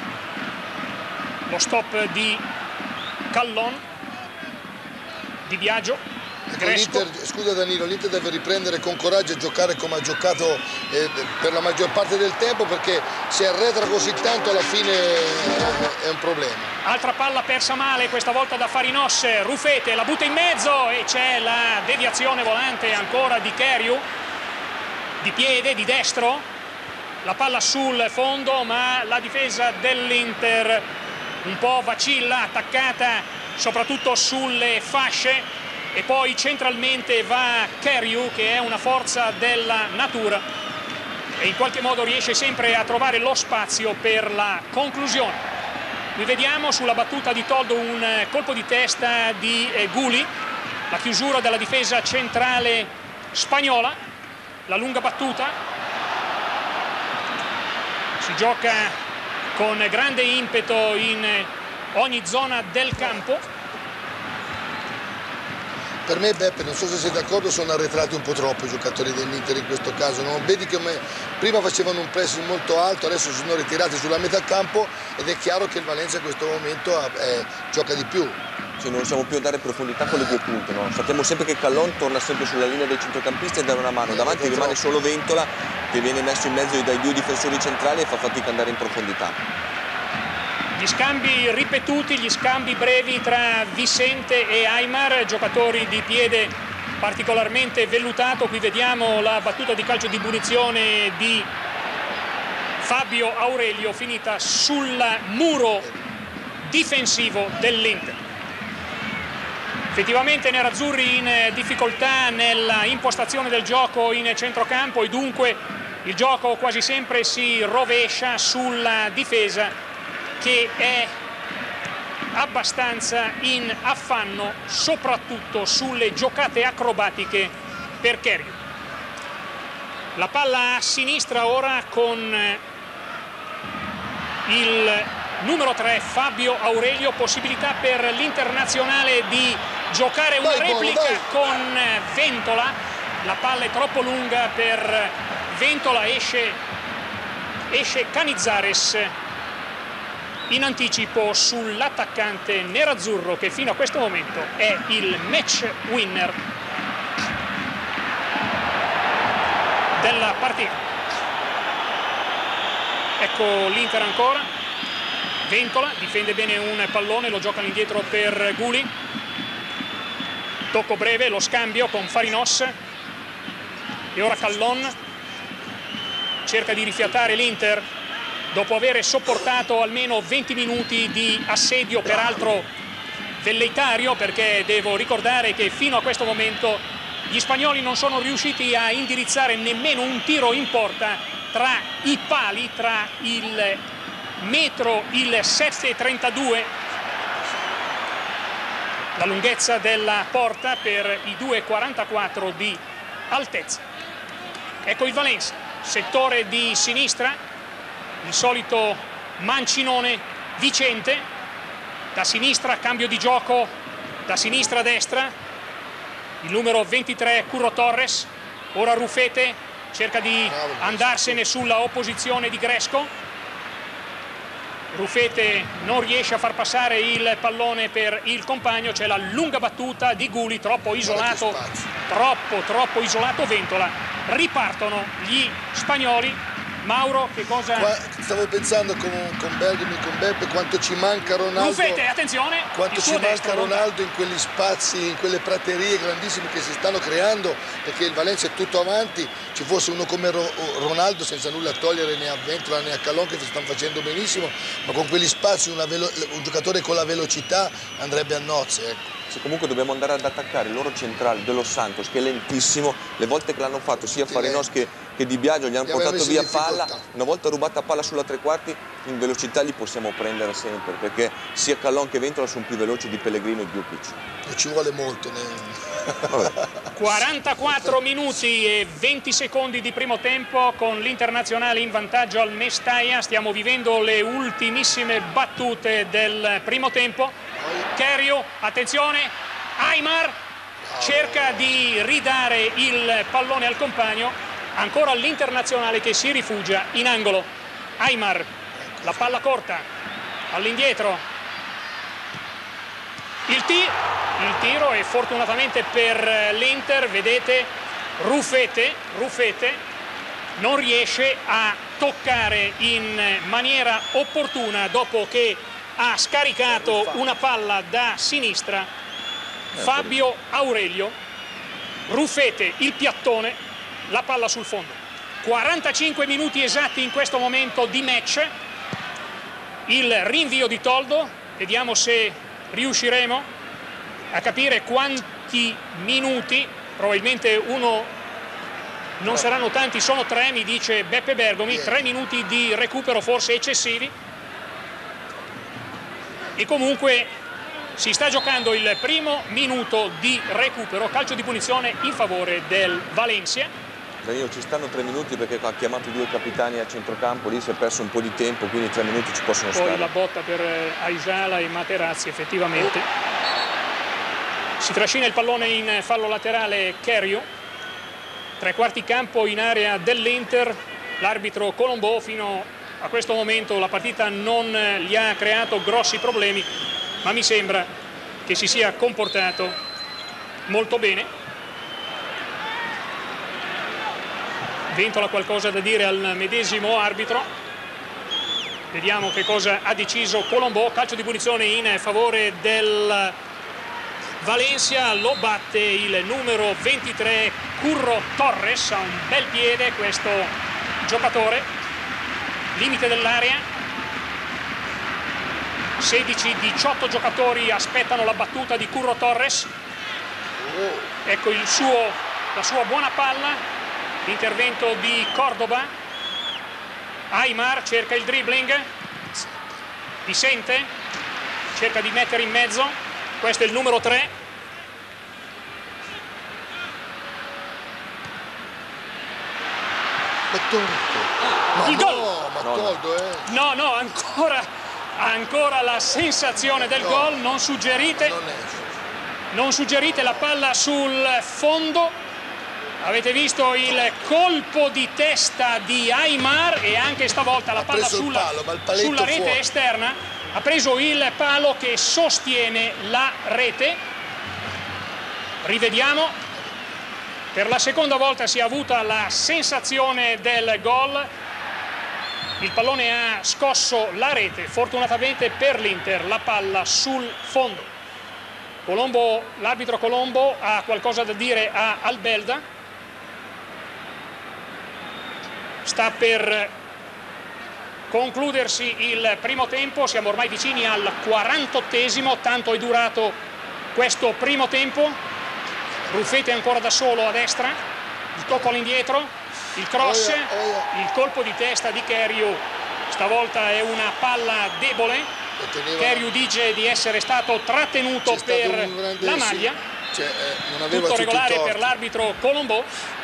Lo stop di Callon, Di Biagio. Scusa Danilo, l'Inter deve riprendere con coraggio e giocare come ha giocato per la maggior parte del tempo, perché se arretra così tanto alla fine è un problema. Altra palla persa male, questa volta da Farinos, Rufete la butta in mezzo e c'è la deviazione volante ancora di Cariu, di piede, di destro, la palla sul fondo, ma la difesa dell'Inter un po' vacilla, attaccata soprattutto sulle fasce. E poi centralmente va Cariu, che è una forza della natura e in qualche modo riesce sempre a trovare lo spazio per la conclusione. Qui vediamo sulla battuta di Toldo un colpo di testa di Guli, la chiusura della difesa centrale spagnola, la lunga battuta. Si gioca con grande impeto in ogni zona del campo. Per me, Beppe, non so se sei d'accordo, sono arretrati un po' troppo i giocatori dell'Inter in questo caso. Non vedi che prima facevano un pressing molto alto, adesso si sono ritirati sulla metà campo ed è chiaro che il Valencia in questo momento gioca di più. Cioè, non riusciamo più a dare profondità con le due punte, no? Sappiamo sempre che Callon torna sempre sulla linea dei centrocampisti e dà una mano. Davanti rimane solo Ventola, che viene messo in mezzo dai due difensori centrali e fa fatica ad andare in profondità. Gli scambi ripetuti, gli scambi brevi tra Vicente e Aimar, giocatori di piede particolarmente vellutato. Qui vediamo la battuta di calcio di punizione di Fabio Aurelio, finita sul muro difensivo dell'Inter. Effettivamente nerazzurri in difficoltà nella impostazione del gioco in centrocampo e dunque il gioco quasi sempre si rovescia sulla difesa, che è abbastanza in affanno soprattutto sulle giocate acrobatiche per Cariu. La palla a sinistra ora con il numero 3 Fabio Aurelio, possibilità per l'internazionale di giocare una replica con Ventola. La palla è troppo lunga per Ventola, esce Canizares in anticipo sull'attaccante nerazzurro, che fino a questo momento è il match winner della partita. Ecco l'Inter ancora, Ventola difende bene un pallone, lo gioca all'indietro per Guli, tocco breve, lo scambio con Farinos e ora Callon cerca di rifiatare l'Inter dopo aver sopportato almeno 20 minuti di assedio, peraltro velleitario, perché devo ricordare che fino a questo momento gli spagnoli non sono riusciti a indirizzare nemmeno un tiro in porta tra i pali, tra il metro, il 7,32, la lunghezza della porta, per i 2,44 di altezza. Ecco il Valencia, settore di sinistra, il solito mancinone Vicente, da sinistra cambio di gioco, da sinistra a destra, il numero 23 Curro Torres, ora Rufete cerca di andarsene sulla opposizione di Gresco. Rufete non riesce a far passare il pallone per il compagno, c'è la lunga battuta di Guli, troppo isolato, troppo isolato Ventola. Ripartono gli spagnoli. Mauro, che cosa? Stavo pensando con Bergomi, con Beppe, quanto ci manca Ronaldo. Rufete, attenzione! Quanto ci manca Ronaldo in quegli spazi, in quelle praterie grandissime che si stanno creando, perché il Valencia è tutto avanti. Ci fosse uno come Ronaldo, senza nulla togliere né a Ventola né a Calon, che si stanno facendo benissimo, ma con quegli spazi un giocatore con la velocità andrebbe a nozze, ecco. Comunque dobbiamo andare ad attaccare il loro centrale De Los Santos, che è lentissimo. Le volte che l'hanno fatto sia Farinos che Di Biagio gli hanno portato via palla. Una volta rubata palla sulla tre quarti, in velocità li possiamo prendere sempre, perché sia Callon che Ventola sono più veloci di Pellegrino e Djukic. Non ci vuole molto. 44 minuti e 20 secondi di primo tempo con l'Internazionale in vantaggio al Mestalla. Stiamo vivendo le ultimissime battute del primo tempo. Kerio, attenzione, Aimar cerca di ridare il pallone al compagno, ancora l'Internazionale che si rifugia in angolo. Aimar, la palla corta, all'indietro, il tiro e fortunatamente per l'Inter, vedete, Rufete non riesce a toccare in maniera opportuna dopo che ha scaricato una palla da sinistra Fabio Aurelio. Rufete, il piattone, la palla sul fondo. 45 minuti esatti in questo momento di match. Il rinvio di Toldo, vediamo se riusciremo a capire quanti minuti, probabilmente uno non saranno tanti, sono 3, mi dice Beppe Bergomi, 3 minuti di recupero forse eccessivi. E comunque si sta giocando il primo minuto di recupero, calcio di punizione in favore del Valencia. Danilo, ci stanno 3 minuti perché ha chiamato 2 capitani a centrocampo, lì si è perso un po' di tempo, quindi 3 minuti ci possono stare. Poi la botta per Aijala e Materazzi, effettivamente. Si trascina il pallone in fallo laterale Kerio, tre quarti campo in area dell'Inter. L'arbitro Colombo fino a questo momento la partita non gli ha creato grossi problemi, ma mi sembra che si sia comportato molto bene. Ventola qualcosa da dire al medesimo arbitro. Vediamo che cosa ha deciso Colombo. Calcio di punizione in favore del Valencia, lo batte il numero 23 Curro Torres, ha un bel piede questo giocatore. Limite dell'area, 16-18 giocatori aspettano la battuta di Curro Torres. Ecco la sua buona palla, l'intervento di Cordoba. Aimar cerca il dribbling, Vicente cerca di mettere in mezzo, questo è il numero 3. Il gol! No, ancora la sensazione del gol, non suggerite la palla sul fondo. Avete visto il colpo di testa di Aimar e anche stavolta la palla sulla rete esterna. Ha preso il palo che sostiene la rete. Rivediamo. Per la seconda volta si è avuta la sensazione del gol. Il pallone ha scosso la rete, fortunatamente per l'Inter, la palla sul fondo. L'arbitro Colombo ha qualcosa da dire a Albelda. Sta per concludersi il primo tempo, siamo ormai vicini al 48esimo, tanto è durato questo primo tempo. Rufete ancora da solo a destra, il tocco all'indietro, il cross, il colpo di testa di Kerio, stavolta è una palla debole. Kerio dice di essere stato trattenuto per la maglia. cioè, non aveva tutto regolare tutti i per l'arbitro Colombo.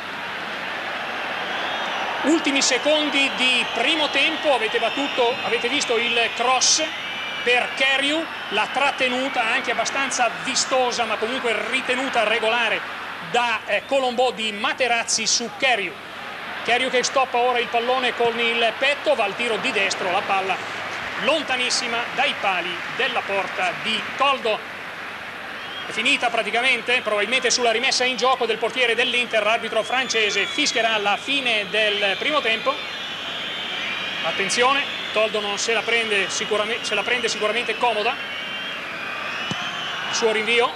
Ultimi secondi di primo tempo, avete visto il cross per Carew, la trattenuta anche abbastanza vistosa ma comunque ritenuta regolare da Colombo di Materazzi su Carew. Carew che stoppa ora il pallone con il petto, va al tiro di destro, la palla lontanissima dai pali della porta di Toldo. È finita praticamente, probabilmente sulla rimessa in gioco del portiere dell'Inter, l'arbitro francese fischierà la fine del primo tempo. Attenzione, Toldo non se la prende sicuramente comoda. Il suo rinvio,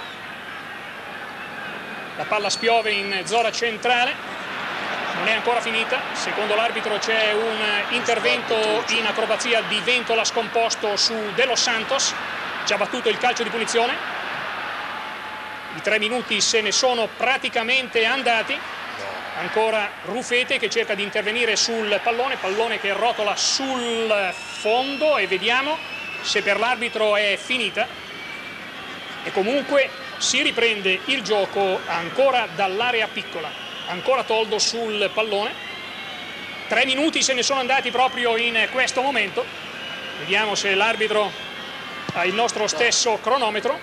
la palla spiove in zona centrale. Non è ancora finita, secondo l'arbitro c'è un intervento in acrobazia di Ventola scomposto su De Los Santos, già battuto il calcio di punizione. I 3 minuti se ne sono praticamente andati, ancora Rufete che cerca di intervenire sul pallone che rotola sul fondo e vediamo se per l'arbitro è finita. E comunque si riprende il gioco ancora dall'area piccola. Ancora Toldo sul pallone. 3 minuti se ne sono andati proprio in questo momento. Vediamo se l'arbitro ha il nostro stesso cronometro.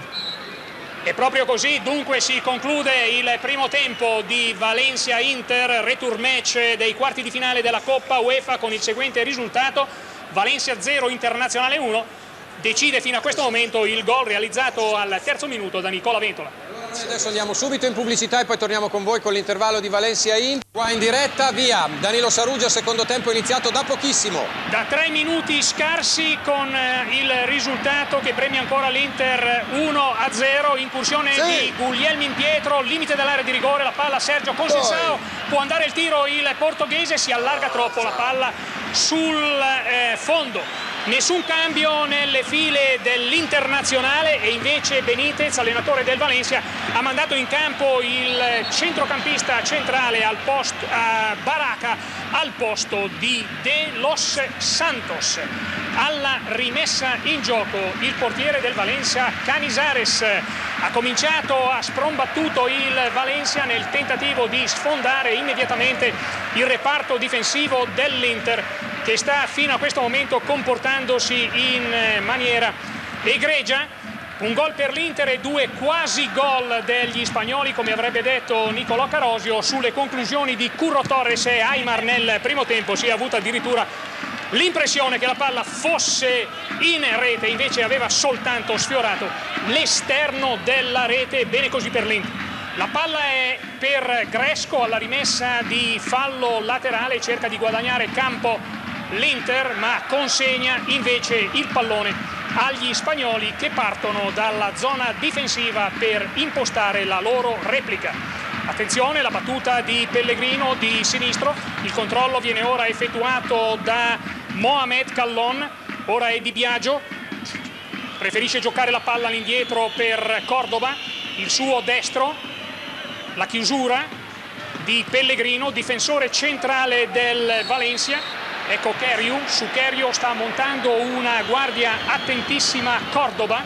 E proprio così dunque si conclude il primo tempo di Valencia-Inter, return match dei quarti di finale della Coppa UEFA con il seguente risultato: Valencia 0, Internazionale 1. Decide fino a questo momento il gol realizzato al terzo minuto da Nicola Ventola. Adesso andiamo subito in pubblicità e poi torniamo con voi con l'intervallo di Valencia-Inter. Qua in diretta, via. Danilo Saruggia, secondo tempo iniziato da pochissimo. Da 3 minuti scarsi con il risultato che premia ancora l'Inter 1-0. Incursione di Guglielmin Pietro, limite dell'area di rigore, la palla Sergio Conceição. Può andare il tiro il portoghese, si allarga troppo la palla sul fondo. Nessun cambio nelle file dell'Internazionale e invece Benitez, allenatore del Valencia, ha mandato in campo il centrocampista centrale Baraka al posto di De Los Santos. Alla rimessa in gioco il portiere del Valencia, Canizares, ha cominciato, ha sprombattuto il Valencia nel tentativo di sfondare immediatamente il reparto difensivo dell'Inter, che sta fino a questo momento comportandosi in maniera egregia. Un gol per l'Inter e 2 quasi gol degli spagnoli, come avrebbe detto Nicolò Carosio. Sulle conclusioni di Curro Torres e Aimar nel primo tempo si è avuta addirittura l'impressione che la palla fosse in rete, invece aveva soltanto sfiorato l'esterno della rete. Bene così per l'Inter. La palla è per Gresco alla rimessa di fallo laterale, cerca di guadagnare campo l'Inter, ma consegna invece il pallone agli spagnoli che partono dalla zona difensiva per impostare la loro replica. Attenzione, la battuta di Pellegrino di sinistro, il controllo viene ora effettuato da Mohamed Kallon, ora è Di Biagio, preferisce giocare la palla all'indietro per Cordoba, il suo destro, la chiusura di Pellegrino, difensore centrale del Valencia. Ecco Carew, su Carew sta montando una guardia attentissima Cordoba.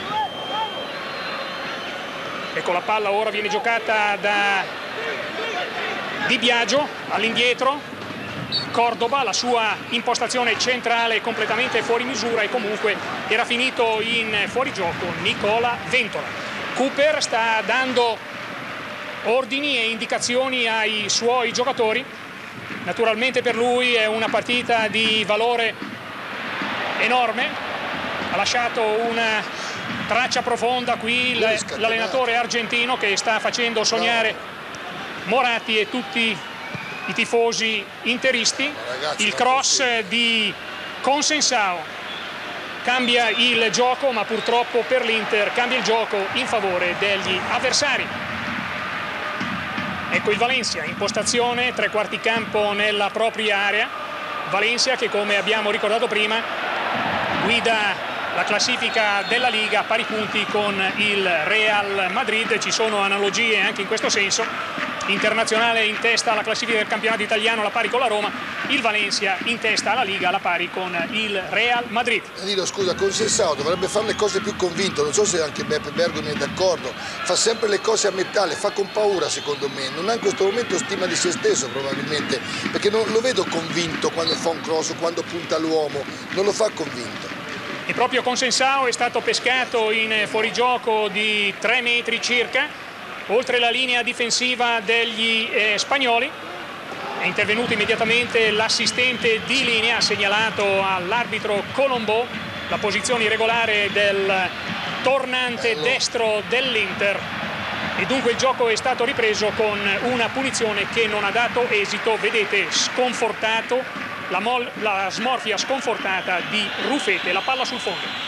Ecco la palla ora viene giocata da Di Biagio all'indietro. Cordoba, la sua impostazione centrale completamente fuori misura e comunque era finito in fuorigioco Nicola Ventola. Cooper sta dando ordini e indicazioni ai suoi giocatori. Naturalmente per lui è una partita di valore enorme, ha lasciato una traccia profonda qui l'allenatore argentino che sta facendo sognare Moratti e tutti i tifosi interisti. Il cross di Conceição cambia il gioco, ma purtroppo per l'Inter cambia il gioco in favore degli avversari. Ecco il Valencia, impostazione, 3 quarti campo nella propria area. Valencia che, come abbiamo ricordato prima, guida la classifica della Liga a pari punti con il Real Madrid. Ci sono analogie anche in questo senso. Internazionale in testa alla classifica del campionato italiano alla pari con la Roma, il Valencia in testa alla Liga alla pari con il Real Madrid. Danilo, scusa, Consensao dovrebbe fare le cose più convinto, non so se anche Beppe Bergomi è d'accordo, fa sempre le cose a metà, le fa con paura secondo me, non ha in questo momento stima di se stesso probabilmente, perché non lo vedo convinto quando fa un cross o quando punta l'uomo, non lo fa convinto. E proprio Consensao è stato pescato in fuorigioco di 3 metri circa, oltre la linea difensiva degli spagnoli. È intervenuto immediatamente l'assistente di linea, ha segnalato all'arbitro Colombo la posizione irregolare del tornante destro dell'Inter e dunque il gioco è stato ripreso con una punizione che non ha dato esito. Vedete sconfortato la smorfia sconfortata di Rufete, la palla sul fondo.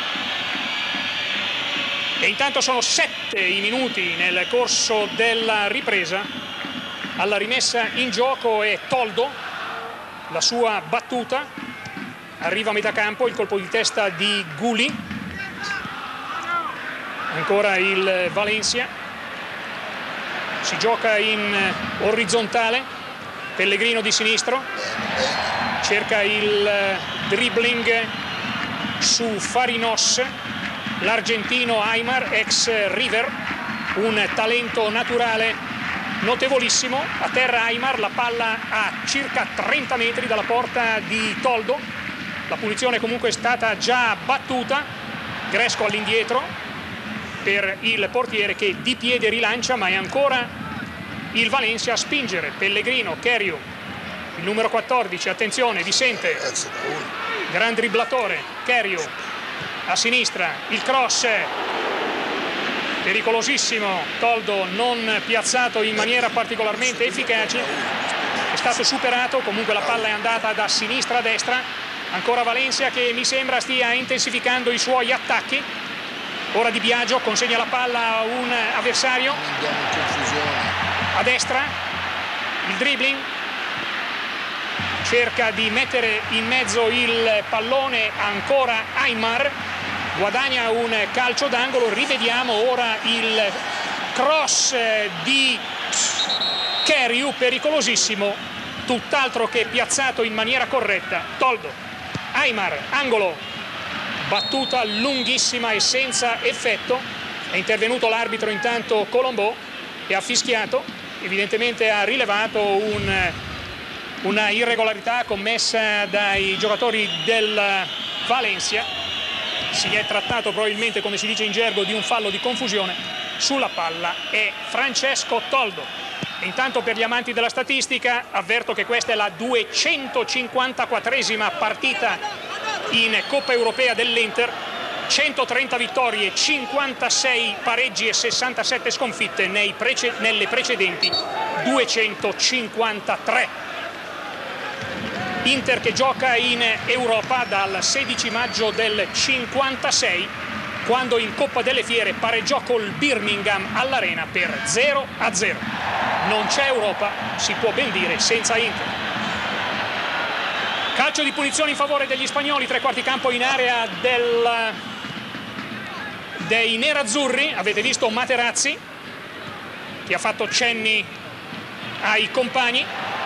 E intanto sono 7 i minuti nel corso della ripresa. Alla rimessa in gioco è Toldo, la sua battuta, arriva a metà campo il colpo di testa di Gulli, ancora il Valencia, si gioca in orizzontale, Pellegrino di sinistro, cerca il dribbling su Farinos, l'argentino Aimar, ex River, un talento naturale notevolissimo. A terra Aimar, la palla a circa 30 metri dalla porta di Toldo. La punizione comunque è stata già battuta. Gresco all'indietro per il portiere che di piede rilancia, ma è ancora il Valencia a spingere. Pellegrino, Kerio, il numero 14, attenzione, Vicente, gran dribblatore, Kerio a sinistra, il cross pericolosissimo, Toldo non piazzato in maniera particolarmente efficace, è stato superato, comunque la palla è andata da sinistra a destra, ancora Valencia che mi sembra stia intensificando i suoi attacchi. Ora Di Biagio consegna la palla a un avversario, a destra, il dribbling, cerca di mettere in mezzo il pallone, ancora Aimar, guadagna un calcio d'angolo. Rivediamo ora il cross di Kerio, pericolosissimo, tutt'altro che piazzato in maniera corretta. Toldo, Aimar, angolo, battuta lunghissima e senza effetto. È intervenuto l'arbitro intanto Colombo e ha fischiato, evidentemente ha rilevato una irregolarità commessa dai giocatori del Valencia. Si è trattato probabilmente, come si dice in gergo, di un fallo di confusione. Sulla palla è Francesco Toldo. E intanto per gli amanti della statistica avverto che questa è la 254esima partita in Coppa Europea dell'Inter, 130 vittorie, 56 pareggi e 67 sconfitte nelle precedenti 253. Inter che gioca in Europa dal 16 maggio del 56, quando in Coppa delle Fiere pareggiò col Birmingham all'Arena per 0-0. Non c'è Europa, si può ben dire, senza Inter. Calcio di punizione in favore degli spagnoli, tre quarti campo in area dei nerazzurri. Avete visto Materazzi che ha fatto cenni ai compagni.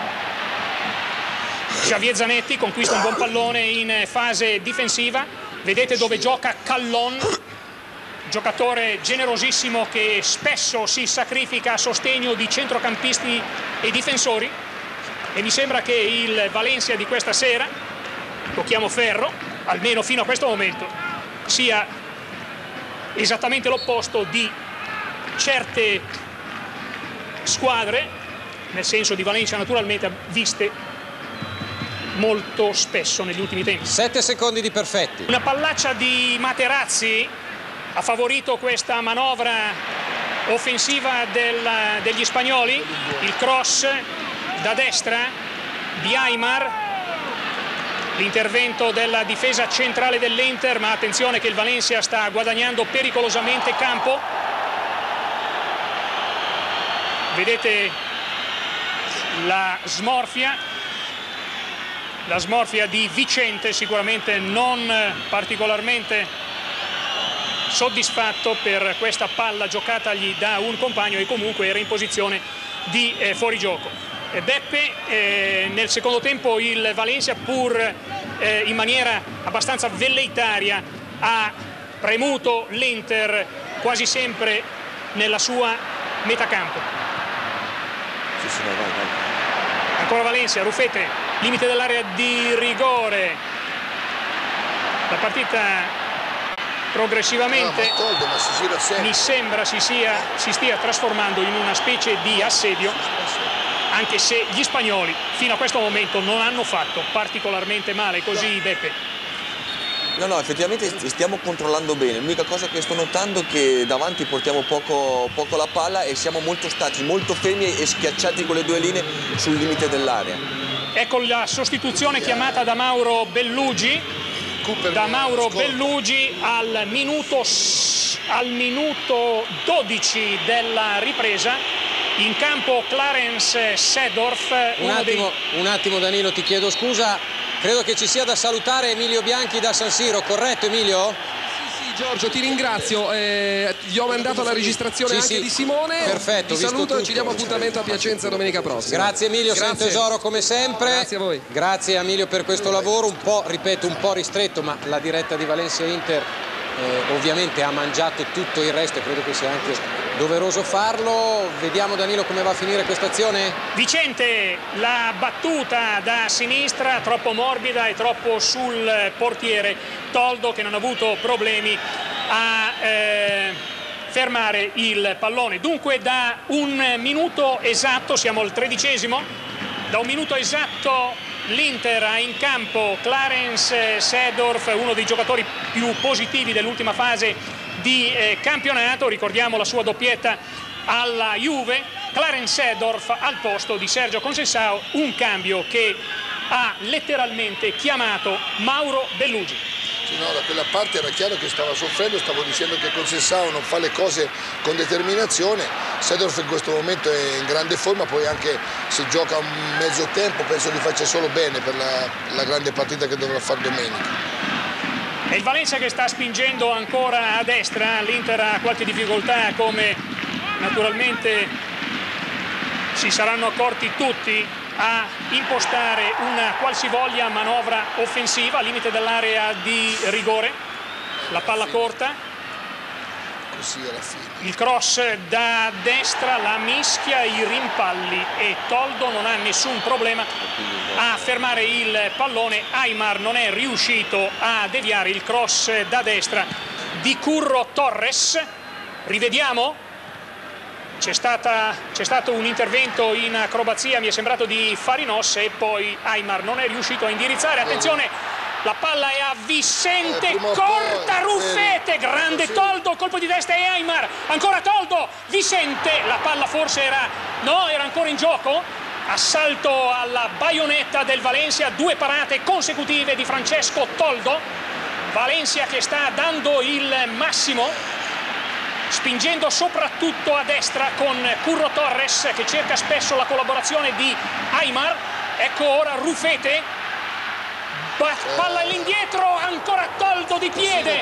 Javier Zanetti conquista un buon pallone in fase difensiva. Vedete dove gioca Callon, giocatore generosissimo che spesso si sacrifica a sostegno di centrocampisti e difensori, e mi sembra che il Valencia di questa sera, tocchiamo ferro, almeno fino a questo momento, sia esattamente l'opposto di certe squadre, nel senso di Valencia naturalmente viste molto spesso negli ultimi tempi. 7 secondi di perfetti. Una pallaccia di Materazzi ha favorito questa manovra offensiva degli spagnoli. Il cross da destra di Aimar, l'intervento della difesa centrale dell'Inter, ma attenzione che il Valencia sta guadagnando pericolosamente campo. Vedete la smorfia di Vicente, sicuramente non particolarmente soddisfatto per questa palla giocatagli da un compagno, e comunque era in posizione di fuorigioco. Beppe, nel secondo tempo il Valencia, pur in maniera abbastanza velleitaria, ha premuto l'Inter quasi sempre nella sua metà campo. Sì, vai. Ancora Valencia, Rufete, limite dell'area di rigore. La partita progressivamente mi sembra si stia trasformando in una specie di assedio, anche se gli spagnoli fino a questo momento non hanno fatto particolarmente male. Così, Beppe? No, effettivamente stiamo controllando bene. L'unica cosa che sto notando è che davanti portiamo poco la palla e siamo molto statici, molto fermi e schiacciati con le due linee sul limite dell'area. Ecco la sostituzione chiamata da Mauro Bellugi. Bellugi al minuto 12 della ripresa. In campo Clarence Seedorf. Un attimo Danilo, ti chiedo scusa. Credo che ci sia da salutare Emilio Bianchi da San Siro, corretto Emilio? Sì Giorgio, ti ringrazio, gli ho mandato la registrazione anche di Simone. Perfetto, ti saluto e ci diamo appuntamento a Piacenza domenica prossima. Grazie Emilio, sei un tesoro come sempre. Grazie a voi. Grazie Emilio per questo lavoro, un po' ristretto, ma la diretta di Valencia Inter ovviamente ha mangiato tutto il resto e credo che sia anche doveroso farlo. Vediamo Danilo come va a finire questa azione. Vicente, la battuta da sinistra troppo morbida e troppo sul portiere Toldo, che non ha avuto problemi a fermare il pallone. Dunque da un minuto esatto, siamo al 13°, da un minuto esatto l'Inter ha in campo Clarence Seedorf, uno dei giocatori più positivi dell'ultima fase di campionato. Ricordiamo la sua doppietta alla Juve. Clarence Seedorf al posto di Sergio Conceição, un cambio che ha letteralmente chiamato Mauro Bellugi. Sì, no, da quella parte era chiaro che stava soffrendo, stavo dicendo che Conceição non fa le cose con determinazione. Seedorf in questo momento è in grande forma, poi anche se gioca un mezzo tempo penso li faccia solo bene per la grande partita che dovrà fare domenica. È il Valencia che sta spingendo ancora a destra, l'Inter ha qualche difficoltà, come naturalmente si saranno accorti tutti, a impostare una qualsivoglia manovra offensiva al limite dell'area di rigore. La palla corta, così alla fine. Il cross da destra, la mischia, i rimpalli e Toldo non ha nessun problema a fermare il pallone. Aimar non è riuscito a deviare il cross da destra di Curro Torres. Rivediamo. C'è stato un intervento in acrobazia, mi è sembrato di Farinos, e poi Aimar non è riuscito a indirizzare. Attenzione, la palla è a Vicente, corta Rufete, grande Toldo, colpo di testa e Aimar, ancora Toldo, Vicente, la palla forse era ancora in gioco. Assalto alla baionetta del Valencia, 2 parate consecutive di Francesco Toldo. Valencia che sta dando il massimo, spingendo soprattutto a destra con Curro Torres, che cerca spesso la collaborazione di Aimar. Ecco ora Rufete, palla all'indietro, ancora Toldo di piede,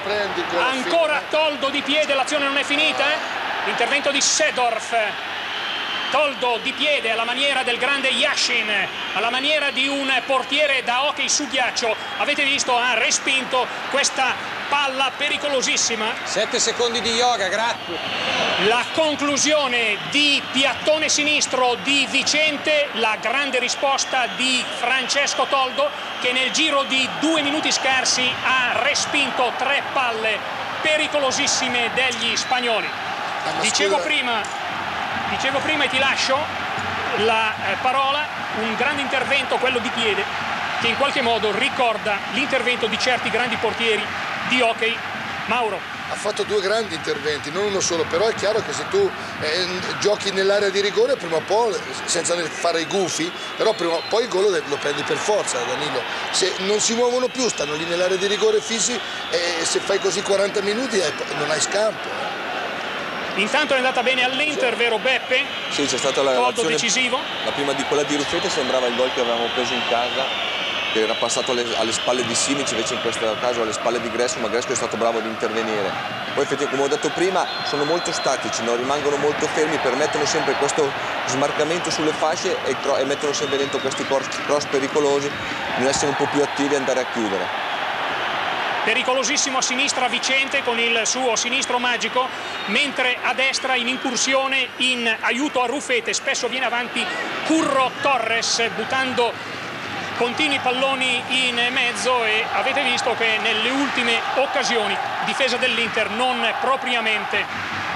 l'azione non è finita. L'intervento di Seedorf, Toldo di piede alla maniera del grande Yashin, alla maniera di un portiere da hockey su ghiaccio. Avete visto, ha respinto questa palla pericolosissima. 7 secondi di yoga, grazie. La conclusione di piattone sinistro di Vicente, la grande risposta di Francesco Toldo, che nel giro di 2 minuti scarsi ha respinto 3 palle pericolosissime degli spagnoli. Dicevo prima e ti lascio la parola, un grande intervento, quello di piede, che in qualche modo ricorda l'intervento di certi grandi portieri di hockey. Mauro. Ha fatto 2 grandi interventi, non uno solo, però è chiaro che se tu giochi nell'area di rigore prima o poi, senza fare i gufi, però prima o poi il gol lo prendi per forza, Danilo. Se non si muovono più, stanno lì nell'area di rigore fissi, e se fai così 40 minuti non hai scampo. Intanto è andata bene all'Inter, vero Beppe? Sì, c'è stata l'azione decisivo. La prima di quella di Rufete sembrava il gol che avevamo preso in casa, che era passato alle spalle di Simic, invece in questo caso alle spalle di Gresco, ma Gresco è stato bravo ad intervenire. Poi effettivamente, come ho detto prima, sono molto statici, no? Rimangono molto fermi, permettono sempre questo smarcamento sulle fasce e mettono sempre dentro questi cross pericolosi. Bisogna essere un po' più attivi e andare a chiudere. Pericolosissimo a sinistra Vicente con il suo sinistro magico, mentre a destra in incursione in aiuto a Rufete spesso viene avanti Curro Torres buttando continui palloni in mezzo, e avete visto che nelle ultime occasioni difesa dell'Inter non propriamente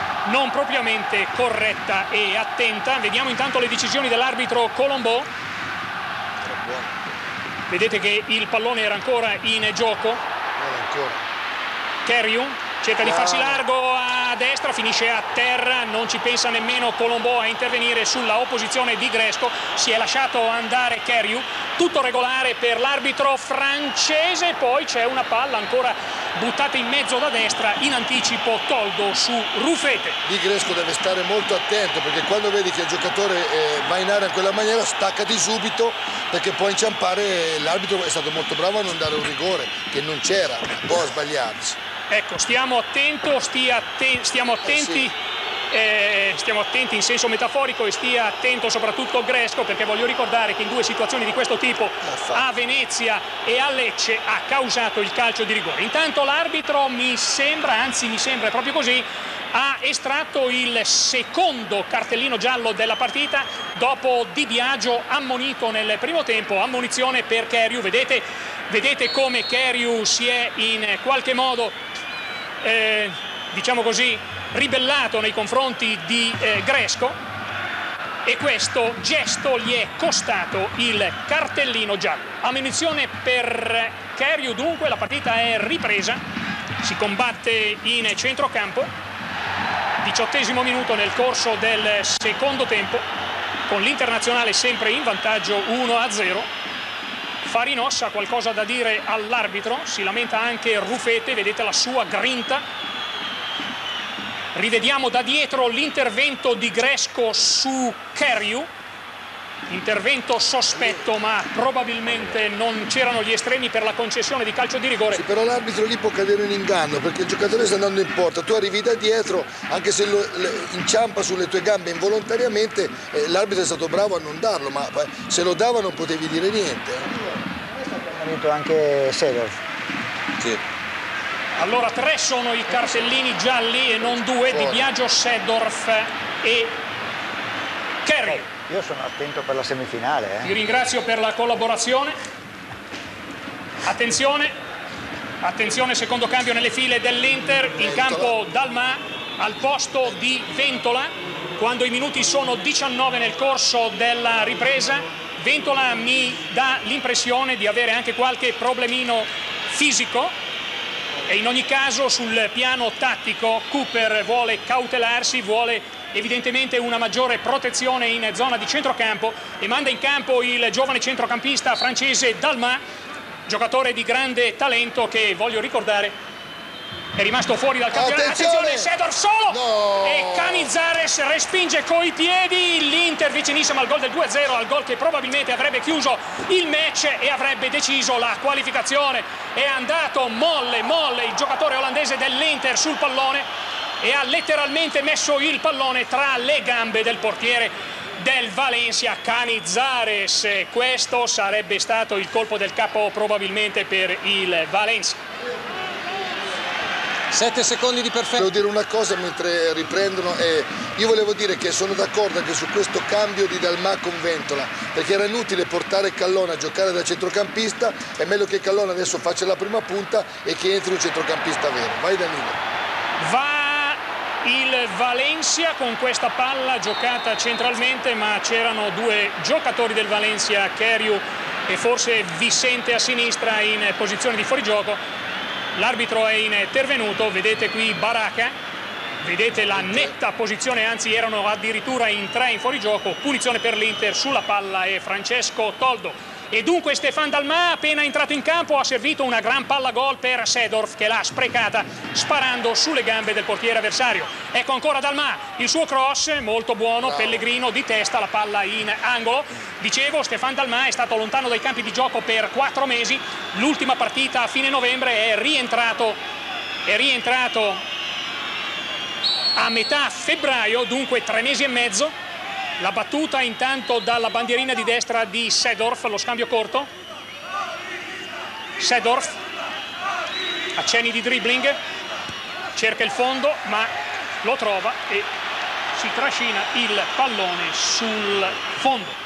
corretta e attenta. Vediamo intanto le decisioni dell'arbitro Colombo. Vedete che il pallone era ancora in gioco. Kerriu cerca di farsi largo a destra, finisce a terra, non ci pensa nemmeno Colombo a intervenire sulla opposizione di Gresco, si è lasciato andare Kerriu, tutto regolare per l'arbitro francese. Poi c'è una palla ancora buttata in mezzo da destra, in anticipo Toldo su Rufete. Di Gresco deve stare molto attento, perché quando vedi che il giocatore va in area in quella maniera, staccati subito, perché può inciampare. L'arbitro è stato molto bravo a non dare un rigore che non c'era, può sbagliarsi. Ecco, stiamo attenti in senso metaforico, e stia attento soprattutto Gresco, perché voglio ricordare che in due situazioni di questo tipo, a Venezia e a Lecce, ha causato il calcio di rigore. Intanto l'arbitro mi sembra proprio così, ha estratto il secondo cartellino giallo della partita dopo Di Biagio ammonito nel primo tempo, ammonizione per Kerriu. Vedete come Kerriu si è in qualche modo diciamo così ribellato nei confronti di Gresco, e questo gesto gli è costato il cartellino giallo. Ammonizione per Kerriu, dunque la partita è ripresa, si combatte in centrocampo, 18° minuto nel corso del secondo tempo, con l'Internazionale sempre in vantaggio 1-0. Farinos ha qualcosa da dire all'arbitro, si lamenta anche Rufete, vedete la sua grinta. Rivediamo da dietro l'intervento di Gresco su Kerriu, intervento sospetto, ma probabilmente non c'erano gli estremi per la concessione di calcio di rigore. Sì, però l'arbitro lì può cadere in inganno, perché il giocatore sta andando in porta, tu arrivi da dietro, anche se inciampa sulle tue gambe involontariamente, l'arbitro è stato bravo a non darlo, ma se lo dava non potevi dire niente. Anche Sedorf. Sì. Allora 3 sono i cartellini gialli e non 2, Di Biagio, Sedorf e Kerriu. Io sono attento per la semifinale. Vi ringrazio per la collaborazione. Attenzione, secondo cambio nelle file dell'Inter, in campo Dalmà al posto di Ventola, quando i minuti sono 19 nel corso della ripresa. Ventola mi dà l'impressione di avere anche qualche problemino fisico, e in ogni caso sul piano tattico Cooper vuole cautelarsi, vuole evidentemente una maggiore protezione in zona di centrocampo, e manda in campo il giovane centrocampista francese Dalmà, giocatore di grande talento che, voglio ricordare, è rimasto fuori dal campionato. Attenzione, Sedorf solo! No. E Canizares respinge coi piedi. L'Inter vicinissimo al gol del 2-0, al gol che probabilmente avrebbe chiuso il match e avrebbe deciso la qualificazione. È andato molle il giocatore olandese dell'Inter sul pallone e ha letteralmente messo il pallone tra le gambe del portiere del Valencia, Canizares. Questo sarebbe stato il colpo del capo probabilmente per il Valencia. 7 secondi di perfetto. Devo dire una cosa mentre riprendono, io volevo dire che sono d'accordo anche su questo cambio di Dalmà con Ventola, perché era inutile portare Callona a giocare da centrocampista, è meglio che Callona adesso faccia la prima punta e che entri un centrocampista vero. Vai Danilo. Va il Valencia con questa palla giocata centralmente, ma c'erano due giocatori del Valencia, Kerriu e forse Vicente a sinistra, in posizione di fuorigioco. L'arbitro è intervenuto, vedete qui Baraka, vedete la netta posizione, anzi erano addirittura in 3 in fuorigioco, punizione per l'Inter sulla palla e Francesco Toldo. E dunque Stefan Dalmà, appena entrato in campo, ha servito una gran palla gol per Sedorf, che l'ha sprecata sparando sulle gambe del portiere avversario. Ecco ancora Dalmà, il suo cross molto buono, Pellegrino di testa, la palla in angolo. Dicevo, Stefan Dalmà è stato lontano dai campi di gioco per 4 mesi, l'ultima partita a fine novembre è rientrato a metà febbraio, dunque 3 mesi e mezzo. La battuta intanto dalla bandierina di destra di Seedorf, lo scambio corto. Seedorf, accenni di dribbling, cerca il fondo ma lo trova e si trascina il pallone sul fondo.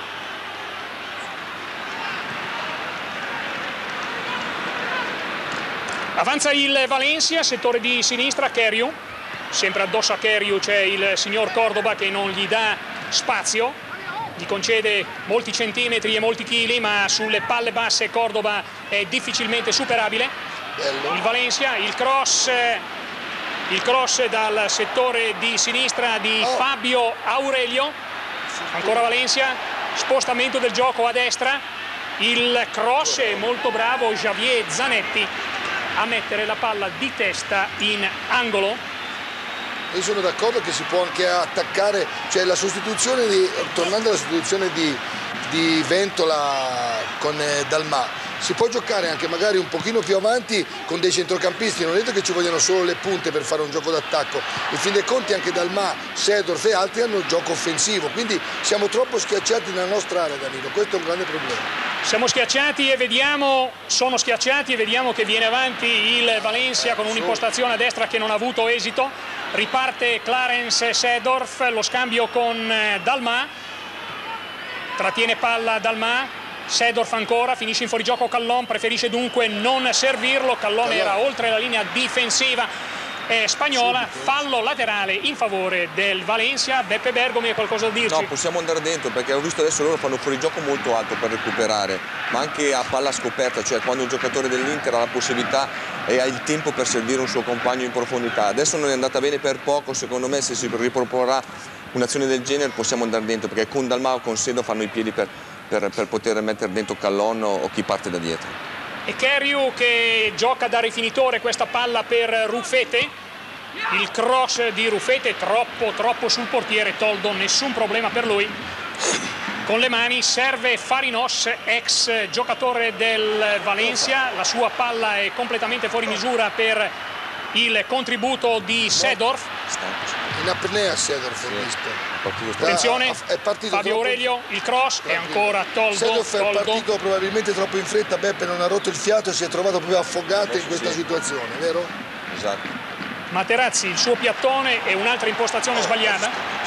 Avanza il Valencia, settore di sinistra, Keriu, sempre addosso a Keriu c'è il signor Cordoba che non gli dà spazio, gli concede molti centimetri e molti chili, ma sulle palle basse Cordoba è difficilmente superabile. Il Valencia, il cross dal settore di sinistra di Fabio Aurelio, ancora Valencia, spostamento del gioco a destra, il cross è molto bravo Javier Zanetti a mettere la palla di testa in angolo. Io sono d'accordo che si può anche attaccare, cioè la sostituzione tornando alla sostituzione di Ventola con Dalmà, si può giocare anche magari un pochino più avanti con dei centrocampisti, non è detto che ci vogliano solo le punte per fare un gioco d'attacco, in fin dei conti anche Dalmà, Seedorf e altri hanno il gioco offensivo, quindi siamo troppo schiacciati nella nostra area, Danilo, questo è un grande problema. Sono schiacciati e vediamo che viene avanti il Valencia con un'impostazione a destra che non ha avuto esito. Riparte Clarence Seedorf, lo scambio con Dalmà, trattiene palla Dalmà, Seedorf ancora, finisce in fuorigioco Callon, preferisce dunque non servirlo, Callon era oltre la linea difensiva spagnola, fallo laterale in favore del Valencia. Beppe Bergomi, ha qualcosa da dirci? No, possiamo andare dentro perché ho visto adesso loro fanno fuorigioco molto alto per recuperare, ma anche a palla scoperta, cioè quando un giocatore dell'Inter ha la possibilità e ha il tempo per servire un suo compagno in profondità. Adesso non è andata bene per poco, secondo me se si riproporrà un'azione del genere possiamo andare dentro, perché con Dalmà o con Sedo fanno i piedi per poter mettere dentro Callon o chi parte da dietro. E Keriu che gioca da rifinitore questa palla per Rufete, il cross di Rufete troppo sul portiere Toldo, nessun problema per lui. Con le mani serve Farinos, ex giocatore del Valencia, la sua palla è completamente fuori misura per il contributo di Seedorf. In apnea Seedorf, attenzione, Fabio Aurelio, il cross e ancora Toldo. Seedorf è partito probabilmente troppo in fretta, Beppe non ha rotto il fiato e si è trovato proprio affogato in questa situazione, vero? Esatto. Materazzi, il suo piattone e un'altra impostazione sbagliata.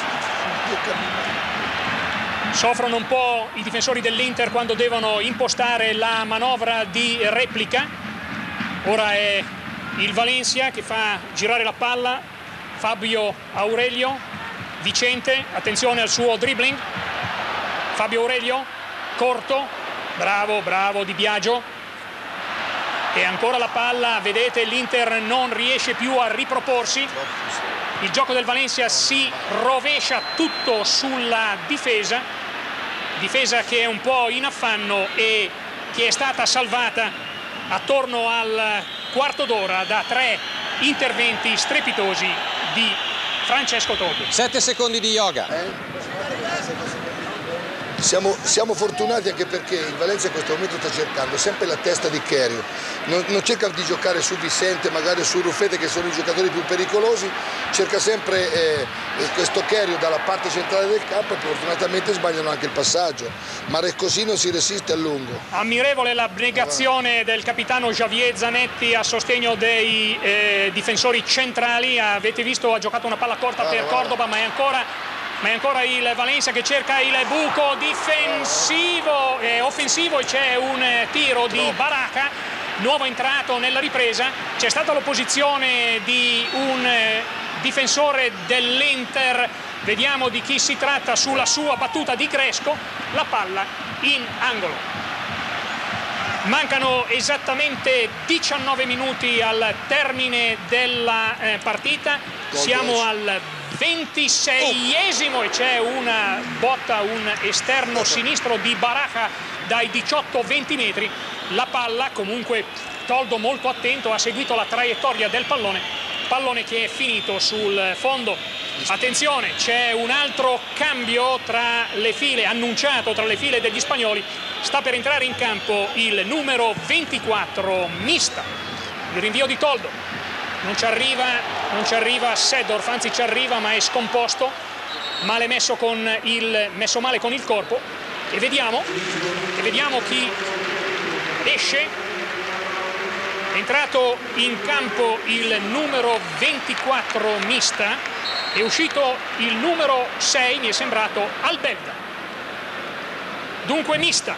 Soffrono un po' i difensori dell'Inter quando devono impostare la manovra di replica. Ora è il Valencia che fa girare la palla, Fabio Aurelio, Vicente, attenzione al suo dribbling, Fabio Aurelio, corto, bravo Di Biagio, e ancora la palla, vedete l'Inter non riesce più a riproporsi, il gioco del Valencia si rovescia tutto sulla difesa che è un po' in affanno e che è stata salvata attorno al quarto d'ora da 3 interventi strepitosi di Francesco Totti. 7 secondi di yoga. Siamo fortunati anche perché il Valencia in questo momento sta cercando sempre la testa di Keriu, non cerca di giocare su Vicente, magari su Rufete che sono i giocatori più pericolosi, cerca sempre questo Keriu dalla parte centrale del campo e fortunatamente sbagliano anche il passaggio, ma così non si resiste a lungo. Ammirevole l'abnegazione del capitano Javier Zanetti a sostegno dei difensori centrali. Avete visto, ha giocato una palla corta per Cordoba, ma è ancora il Valencia che cerca il buco difensivo e offensivo, e c'è un tiro di Baraka, nuovo entrato nella ripresa. C'è stata l'opposizione di un difensore dell'Inter, vediamo di chi si tratta sulla sua battuta di Cresco, la palla in angolo. Mancano esattamente 19 minuti al termine della partita, siamo al 26esimo e c'è una botta, un esterno sinistro di Baraka dai 18-20 metri. La palla, comunque Toldo molto attento, ha seguito la traiettoria del pallone che è finito sul fondo. Attenzione, c'è un altro cambio tra le file, annunciato tra le file degli spagnoli. Sta per entrare in campo il numero 24 Mista. Il rinvio di Toldo. non ci arriva Seedorf, anzi ci arriva ma è scomposto, messo male con il corpo, e vediamo chi esce. È entrato in campo il numero 24 mista, è uscito il numero 6, mi è sembrato, Albelda. Dunque mista.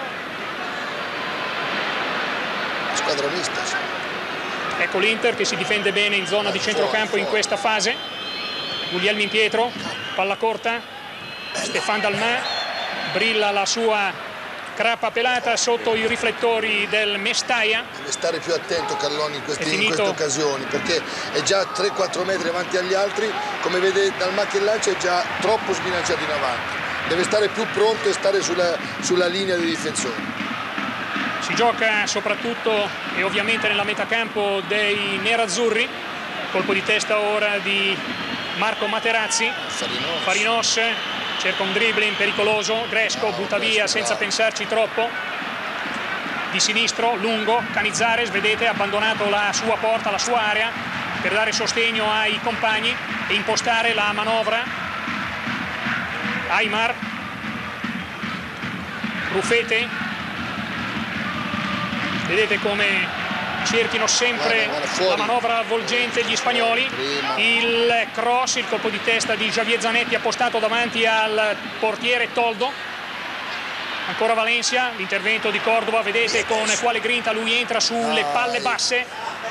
Squadra mista, sì. Ecco l'Inter che si difende bene in zona di centrocampo in questa fase. Guglielmin Pietro, palla corta, Stéphane Dalmat, brilla la sua crapa pelata sotto i riflettori del Mestalla. Deve stare più attento Carloni in queste occasioni, perché è già 3-4 metri avanti agli altri, come vede Dalmat che lancia è già troppo sbilanciato in avanti, deve stare più pronto e stare sulla linea dei difensori. Si gioca soprattutto e ovviamente nella metacampo dei nerazzurri. Colpo di testa ora di Marco Materazzi. Farinos cerca un dribbling pericoloso, Gresco butta via senza pensarci troppo. Di sinistro, lungo, Canizares, vedete, ha abbandonato la sua porta, la sua area per dare sostegno ai compagni e impostare la manovra. Aimar, Rufete, vedete come cerchino sempre la manovra avvolgente gli spagnoli. Il cross, il colpo di testa di Javier Zanetti appostato davanti al portiere Toldo. Ancora Valencia, l'intervento di Cordova, vedete con quale grinta lui entra sulle palle basse.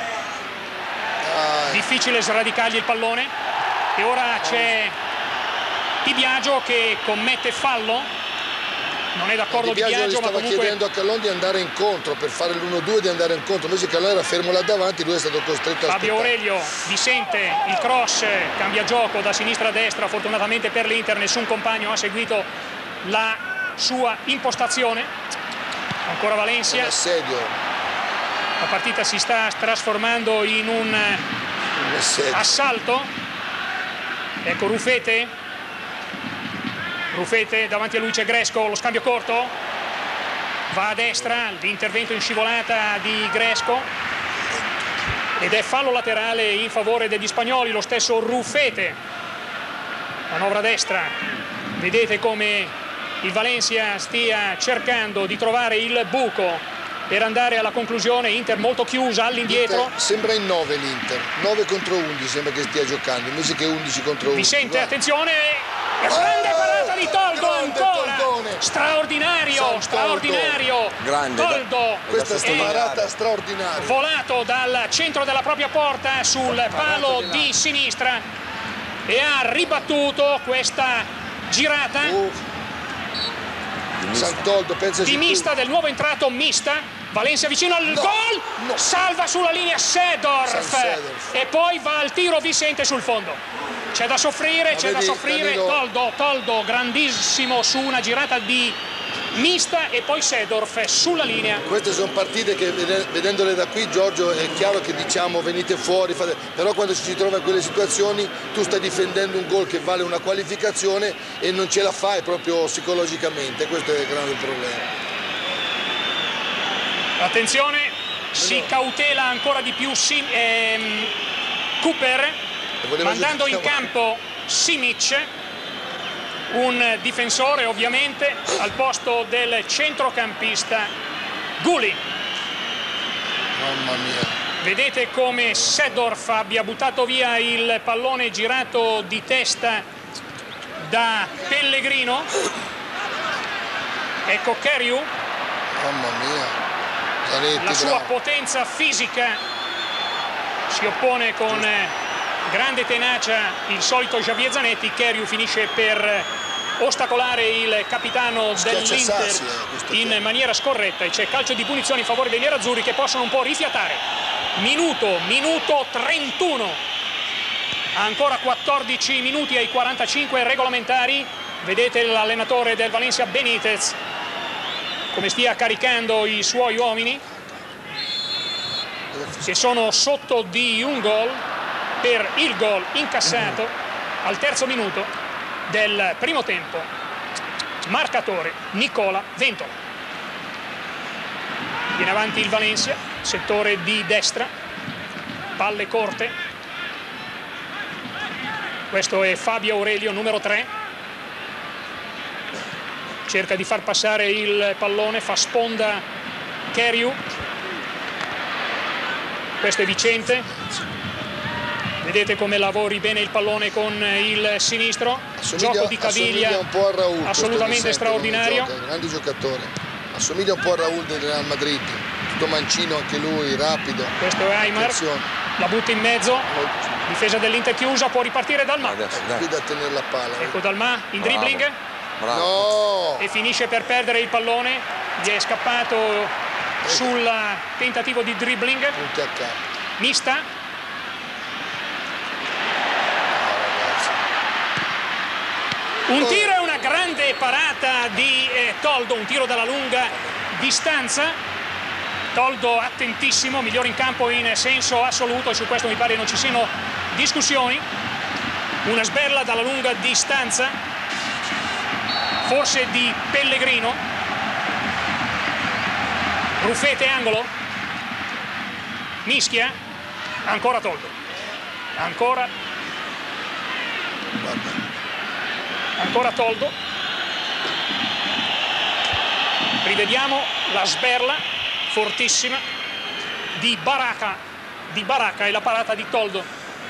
Difficile sradicargli il pallone. E ora c'è Di Biagio che commette fallo. Non è d'accordo Di Biagio, ma comunque chiedendo a Callon di andare incontro, per fare l'1-2 di andare incontro, invece Callon era fermo là davanti, lui è stato costretto a Fabio Aurelio dissente, il cross, cambia gioco da sinistra a destra, fortunatamente per l'Inter nessun compagno ha seguito la sua impostazione. Ancora Valencia, la partita si sta trasformando in un assalto. Ecco Rufete davanti a lui c'è Gresco, lo scambio corto, va a destra, l'intervento in scivolata di Gresco ed è fallo laterale in favore degli spagnoli. Lo stesso Rufete, manovra destra, vedete come il Valencia stia cercando di trovare il buco per andare alla conclusione. Inter molto chiusa all'indietro, sembra in 9 l'Inter, 9 contro 11 sembra che stia giocando invece che 11 contro 11. Vicente, attenzione, grande parata di Toldo, ancora straordinario, grande, Toldo, questa parata straordinaria, volato dal centro della propria porta sul palo di sinistra e ha ribattuto questa girata Santoldo, di mista, del nuovo entrato mista. Valencia vicino al gol, salva sulla linea Seedorf e poi va al tiro Vicente sul fondo. C'è da soffrire, Toldo grandissimo su una girata di mista e poi Seedorf sulla linea. Queste sono partite che vedendole da qui, Giorgio, è chiaro che diciamo venite fuori, però quando ci si trova in quelle situazioni tu stai difendendo un gol che vale una qualificazione e non ce la fai proprio psicologicamente, questo è il grande problema. Attenzione, si cautela ancora di più Cooper, mandando in campo Simic, un difensore ovviamente, al posto del centrocampista Gulli. Mamma mia. Vedete come Seedorf abbia buttato via il pallone girato di testa da Pellegrino. Ecco Cariu. Mamma mia. Zanetti, la sua potenza fisica, si oppone con grande tenacia il solito Javier Zanetti. Cariu finisce per ostacolare il capitano dell'Inter in maniera scorretta e c'è calcio di punizione in favore dei nerazzurri che possono un po' rifiatare. Minuto 31, ancora 14 minuti ai 45 regolamentari. Vedete l'allenatore del Valencia Benitez come stia caricando i suoi uomini che sono sotto di un gol per il gol incassato al terzo minuto del primo tempo. Marcatore Nicola Ventola. Viene avanti il Valencia, settore di destra, palle corte. Questo è Fabio Aurelio, numero 3. Cerca di far passare il pallone, fa sponda Keriu. Questo è Vicente. Vedete come lavori bene il pallone con il sinistro. Gioco di caviglia un po' a Raul, assolutamente straordinario. Gioca, grande giocatore. Assomiglia un po' a Raul del Real Madrid. Tutto mancino anche lui, rapido. Questo è Aimar. La butta in mezzo. Difesa dell'Inter chiusa, può ripartire Dalmà. Qui da tenere la palla. Ecco Dalmà in dribbling. No. E finisce per perdere il pallone. Gli è scappato sul tentativo di dribbling. Punti a capo. Mista. Un tiro e una grande parata di Toldo, un tiro dalla lunga distanza. Toldo attentissimo, migliore in campo in senso assoluto, e su questo mi pare non ci siano discussioni. Una sberla dalla lunga distanza, forse di Pellegrino. Ruffete, angolo. Mischia, ancora Toldo. Ancora Toldo. Rivediamo la sberla fortissima di Baraka e la parata di Toldo.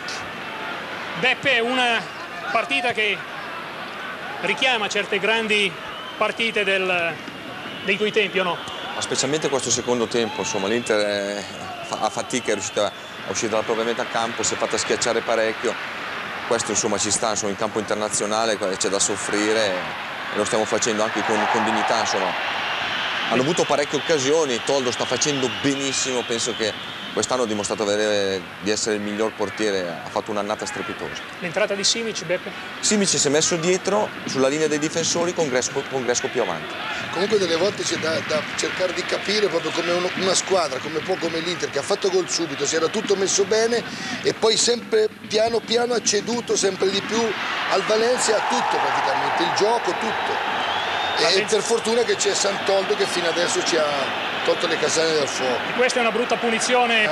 Beppe, una partita che richiama certe grandi partite dei tuoi tempi, o no? Ma specialmente questo secondo tempo, insomma, l'Inter a fatica è riuscita a uscire dalla propria metà campo, si è fatta schiacciare parecchio. Questo insomma ci sta, insomma, in campo internazionale c'è da soffrire e lo stiamo facendo anche con dignità, insomma. Hanno avuto parecchie occasioni, Toldo sta facendo benissimo, penso che quest'anno ha dimostrato di essere il miglior portiere, ha fatto un'annata strepitosa. L'entrata di Simic, Beppe? Simic si è messo dietro sulla linea dei difensori con Gresco più avanti. Comunque delle volte c'è da cercare di capire proprio come una squadra, come l'Inter, che ha fatto gol subito, si era tutto messo bene e poi sempre piano piano ha ceduto sempre di più al Valencia, a tutto praticamente, il gioco, tutto. E per fortuna che c'è Santoldo che fino adesso ci ha tolto le casane dal fuoco. E questa è una brutta punizione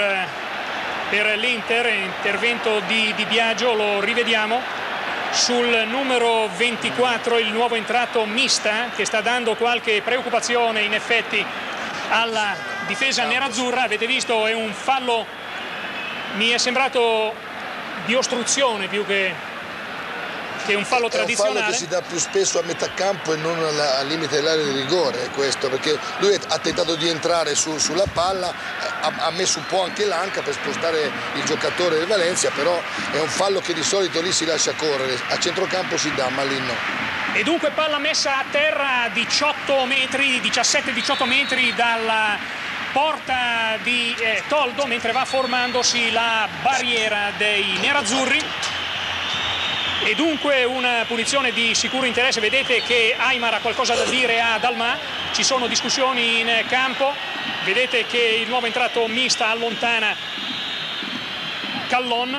per l'Inter, intervento di Biagio, lo rivediamo. Sul numero 24 il nuovo entrato Mista, che sta dando qualche preoccupazione in effetti alla difesa nerazzurra. Avete visto, è un fallo, mi è sembrato di ostruzione più che un fallo tradizionale. È un fallo che si dà più spesso a metà campo e non al limite dell'area di rigore, è questo, perché lui ha tentato di entrare sulla palla, ha messo un po' anche l'anca per spostare il giocatore del Valencia, però è un fallo che di solito lì si lascia correre, a centrocampo si dà, ma lì no. E dunque palla messa a terra 17-18 metri dalla porta di Toldo, mentre va formandosi la barriera dei nerazzurri. E dunque una punizione di sicuro interesse. Vedete che Aimar ha qualcosa da dire a Dalmà, ci sono discussioni in campo. Vedete che il nuovo entrato Mista allontana Callon.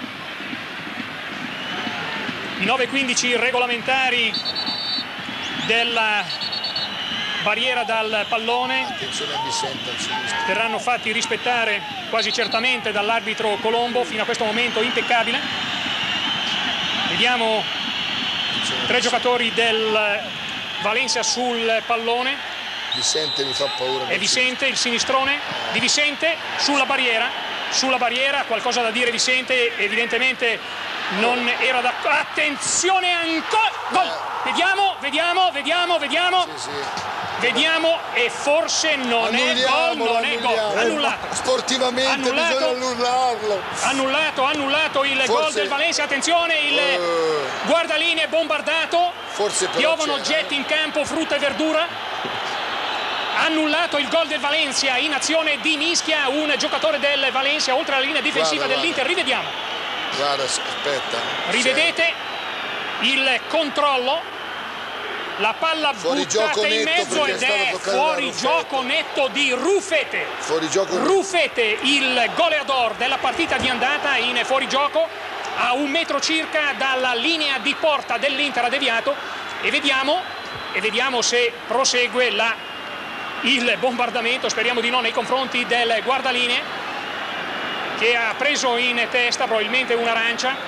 I 9:15 regolamentari della barriera dal pallone verranno fatti rispettare quasi certamente dall'arbitro Colombo, fino a questo momento impeccabile. Vediamo 3 giocatori del Valencia sul pallone. Vicente mi fa paura. E Vicente, il sinistrone di Vicente sulla barriera, qualcosa da dire Vicente, evidentemente non era da... Attenzione ancora! Gol! Vediamo. Sì. Vediamo, e forse non è gol. Annullato. Sportivamente bisogna annullarlo. Annullato il gol del Valencia. Attenzione, il guardalinee bombardato. Forse piovono getti in campo, frutta e verdura. Annullato il gol del Valencia in azione di Mischia, un giocatore del Valencia oltre alla linea difensiva dell'Inter. Rivediamo. Guarda, aspetta. Rivedete il controllo. La palla buttata in mezzo ed è fuori gioco netto di Ruffete. Ruffete, il goleador della partita di andata, in fuorigioco a 1 metro circa dalla linea di porta dell'Inter, ha deviato, e vediamo se prosegue il bombardamento, speriamo di no, nei confronti del guardalinee. che ha preso in testa probabilmente un'arancia,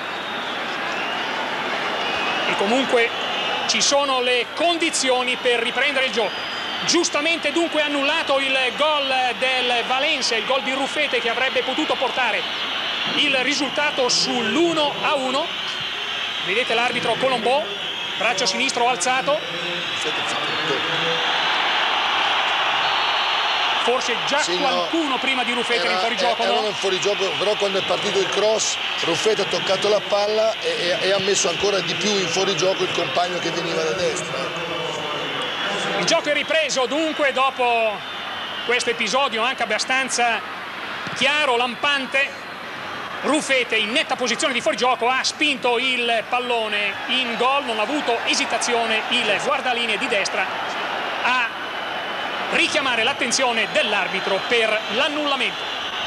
e comunque ci sono le condizioni per riprendere il gioco. Giustamente dunque annullato il gol del Valencia, il gol di Ruffete che avrebbe potuto portare il risultato sull'1-1. Vedete l'arbitro Colombò, braccio sinistro alzato. Forse già sì, qualcuno prima di Ruffete era in fuorigioco, no? Era in fuorigioco, però quando è partito il cross Ruffete ha toccato la palla e ha messo ancora di più in fuorigioco il compagno che veniva da destra. Il gioco è ripreso dunque dopo questo episodio anche abbastanza chiaro, lampante. Ruffete in netta posizione di fuorigioco ha spinto il pallone in gol, non ha avuto esitazione il guardalinee di destra a richiamare l'attenzione dell'arbitro per l'annullamento.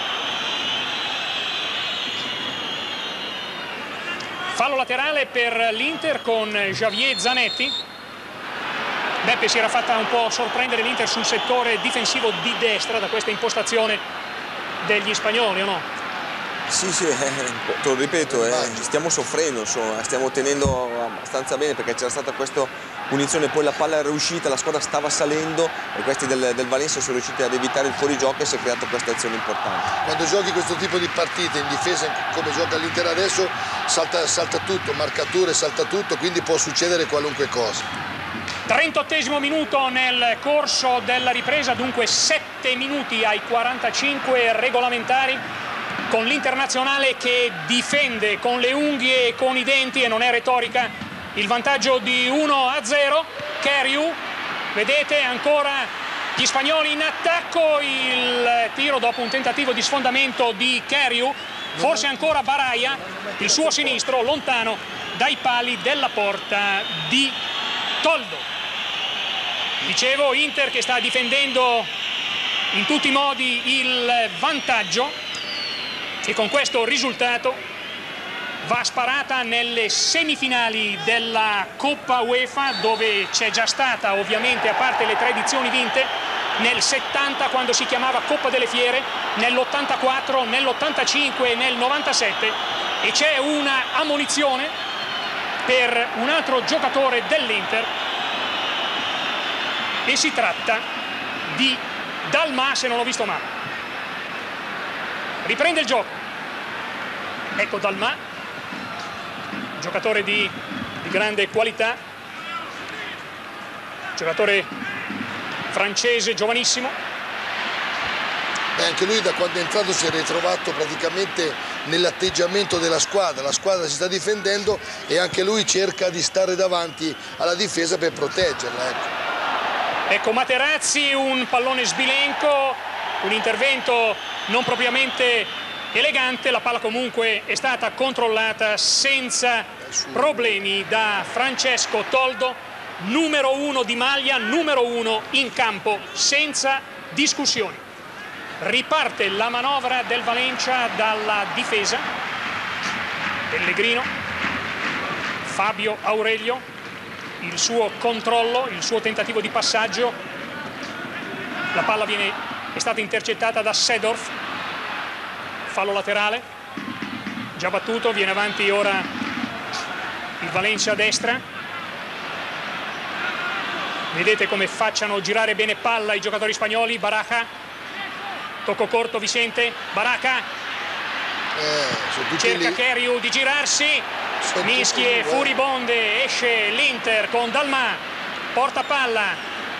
Fallo laterale per l'Inter con Javier Zanetti. Beppe si era fatta un po' sorprendere l'Inter sul settore difensivo di destra da questa impostazione degli spagnoli, o no? Sì, te lo ripeto, stiamo soffrendo, insomma, stiamo tenendo abbastanza bene perché c'era stata questa punizione, poi la palla era uscita, la squadra stava salendo e questi del Valencia sono riusciti ad evitare il fuorigioco e si è creata questa azione importante. Quando giochi questo tipo di partite in difesa come gioca l'Inter adesso, salta tutto, marcature, salta tutto, quindi può succedere qualunque cosa. 38esimo minuto nel corso della ripresa, dunque 7 minuti ai 45 regolamentari, con l'Internazionale che difende con le unghie e con i denti, e non è retorica, il vantaggio di 1-0. Kariu, vedete ancora gli spagnoli in attacco, il tiro dopo un tentativo di sfondamento di Kariu, forse ancora Baraja, il suo sinistro lontano dai pali della porta di Toldo. Dicevo, Inter che sta difendendo in tutti i modi il vantaggio, e con questo risultato va sparata nelle semifinali della Coppa UEFA, dove c'è già stata ovviamente, a parte le 3 edizioni vinte, nel 70 quando si chiamava Coppa delle Fiere, nell'84, nell'85 e nel 97, e c'è una ammonizione per un altro giocatore dell'Inter e si tratta di Dalma, se non l'ho visto male. Riprende il gioco, ecco Dalma, giocatore di grande qualità, giocatore francese, giovanissimo. Anche lui da quando è entrato si è ritrovato praticamente nell'atteggiamento della squadra, la squadra si sta difendendo e anche lui cerca di stare davanti alla difesa per proteggerla. Ecco Materazzi, un pallone sbilenco, un intervento non propriamente elegante, la palla comunque è stata controllata senza problemi da Francesco Toldo, numero 1 di maglia, numero 1 in campo, senza discussioni. Riparte la manovra del Valencia dalla difesa. Pellegrino, Fabio Aurelio, il suo controllo, il suo tentativo di passaggio, la palla è stata intercettata da Seedorf, fallo laterale, già battuto, viene avanti ora il Valencia a destra. Vedete come facciano girare bene palla i giocatori spagnoli. Baraja, tocco corto Vicente, Baraja cerca Kariu di girarsi, mischie furibonde, esce l'Inter con Dalma, porta palla,